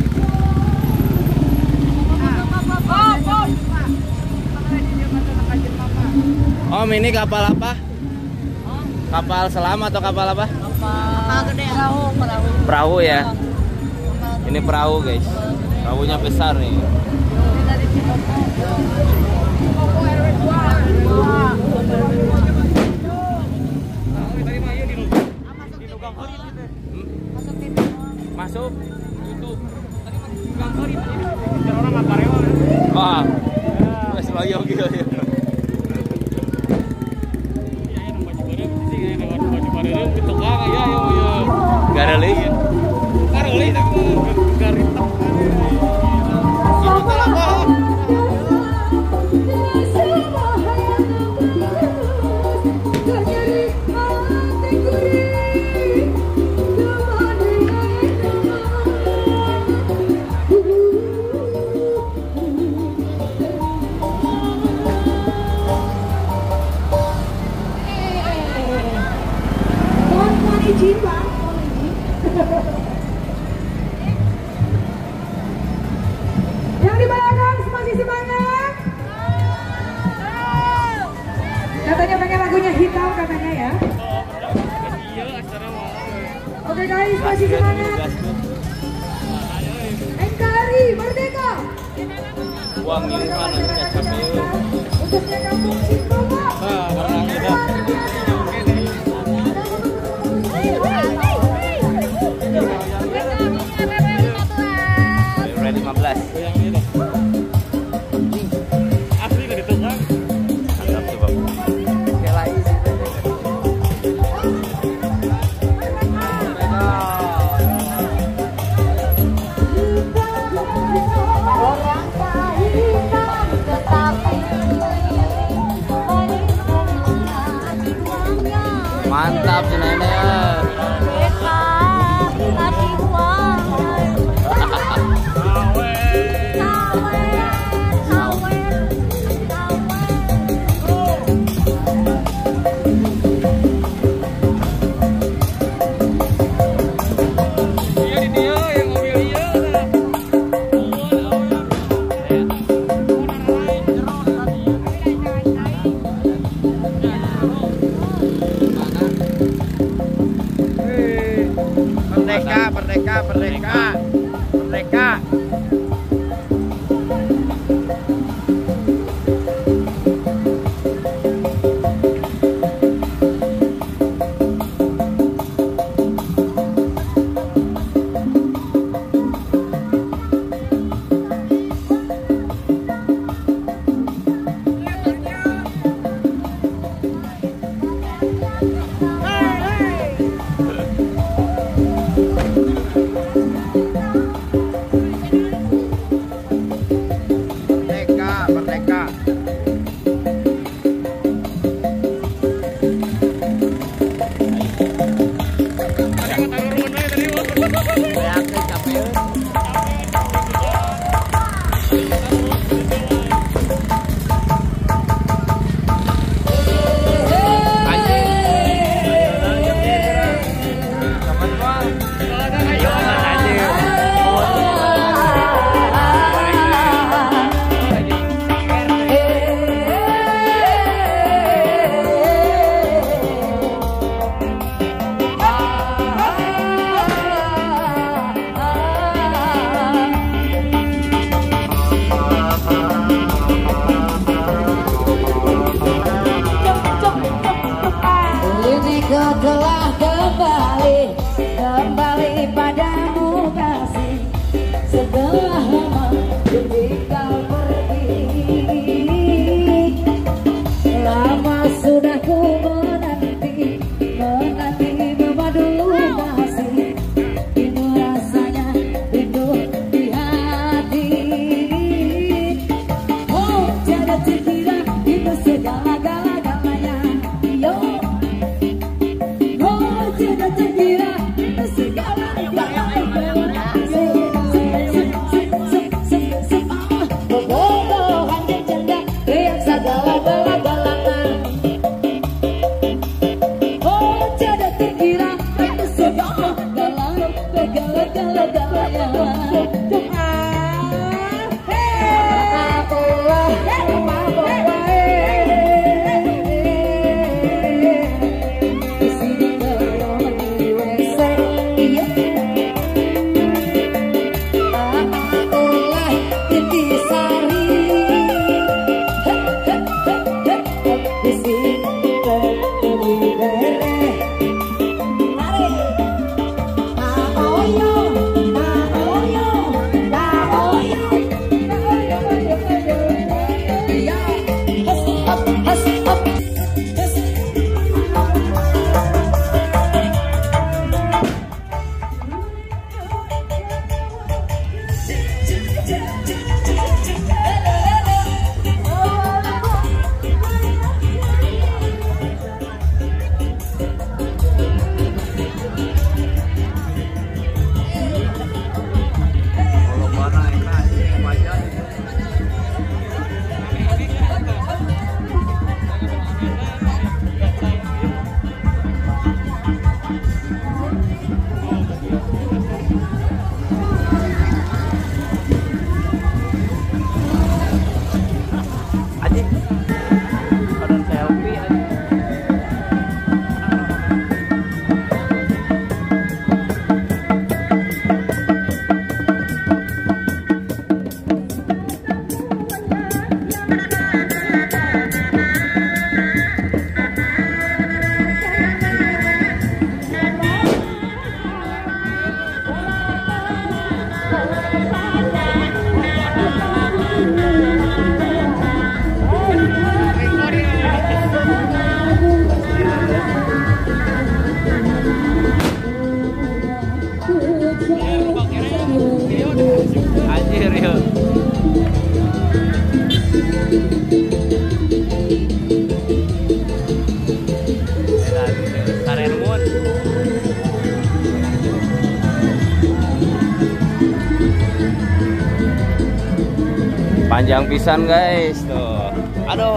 Om, ini kapal apa? Kapal selam atau kapal apa? Kapal gede. Perahu ya. Ini perahu guys. Perahunya besar nih. Masuk. Wah. Wes loyo gitu ya. Gak ada lagi. Yang di belakang masih semangat. Katanya pengen lagunya hitam katanya ya. Oke guys, masih semangat. NKRI Merdeka. Uang ini mana udah capek. Khususnya kampung Cipoma. Ready 15. Asli gak ditukang. Mantap tuh, Bang. Orang tak hitam tetapi segala-galanya. Yo, oh cita-cita segala-galanya. Bobogohan bercanda riak segala-galanya. Oh cita-cita segala-galanya. Panjang pisan guys tuh. Aduh.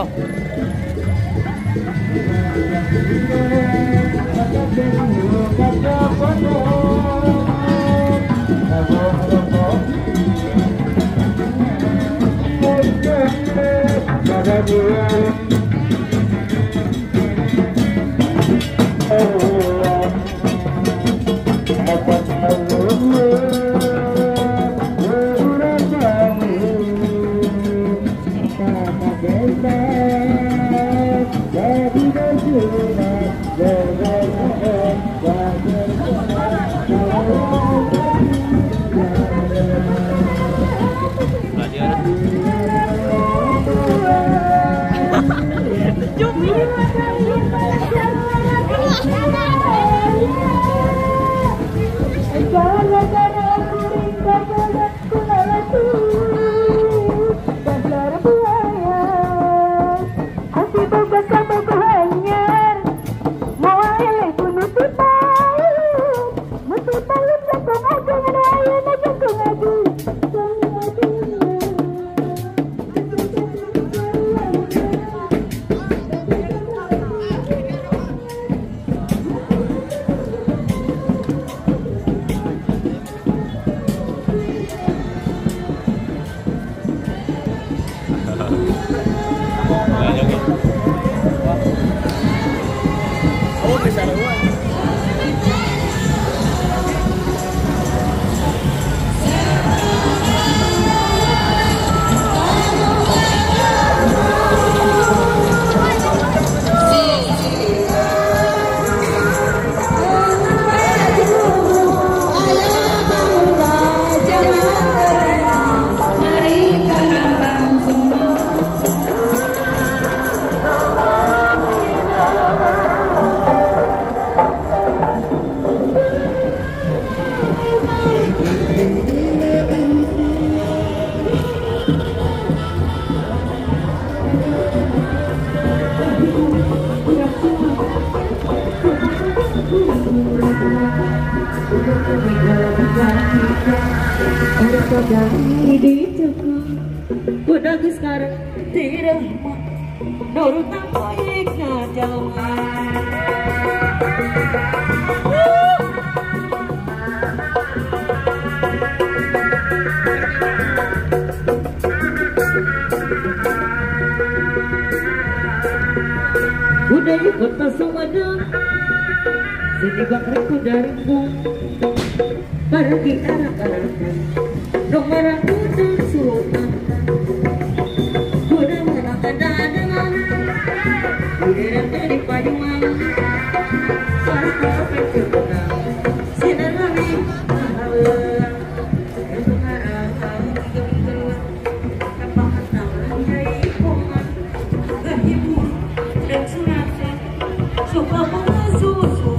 Dari dicukup udah sekarang tidak mau nurut baiknya jalan. Udah di kota Sumedang sini bakreku dari pun pergi arah-arah nomor aku dan sultan udah merangkak dadangan udah dari payungan suara kopi kebenang sinar lari mahalang untuk arah tiga-tiga kapal tangan jai pongan gahibur dan sunatnya suka mengasuh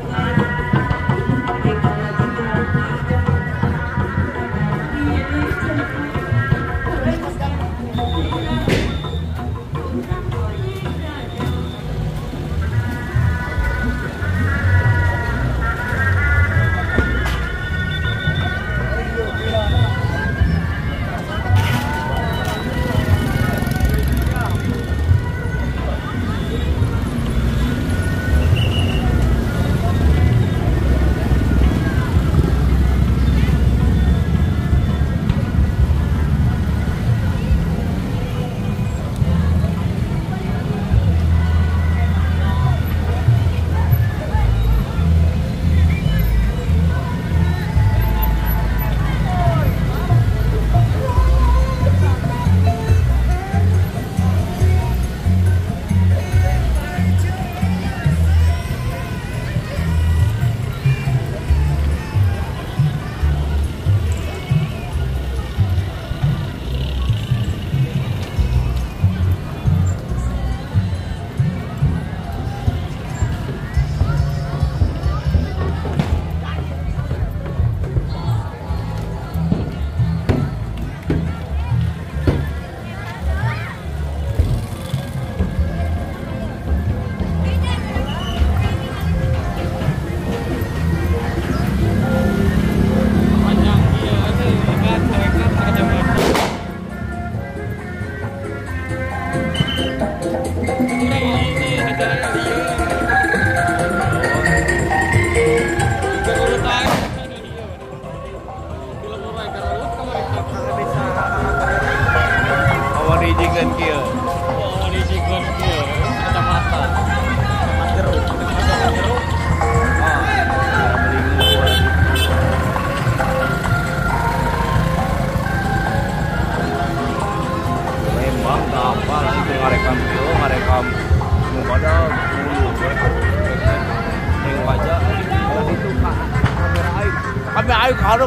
Kami ayo karuk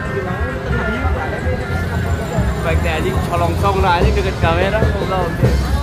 baik teh anjing colong song lah anjing deket kamera.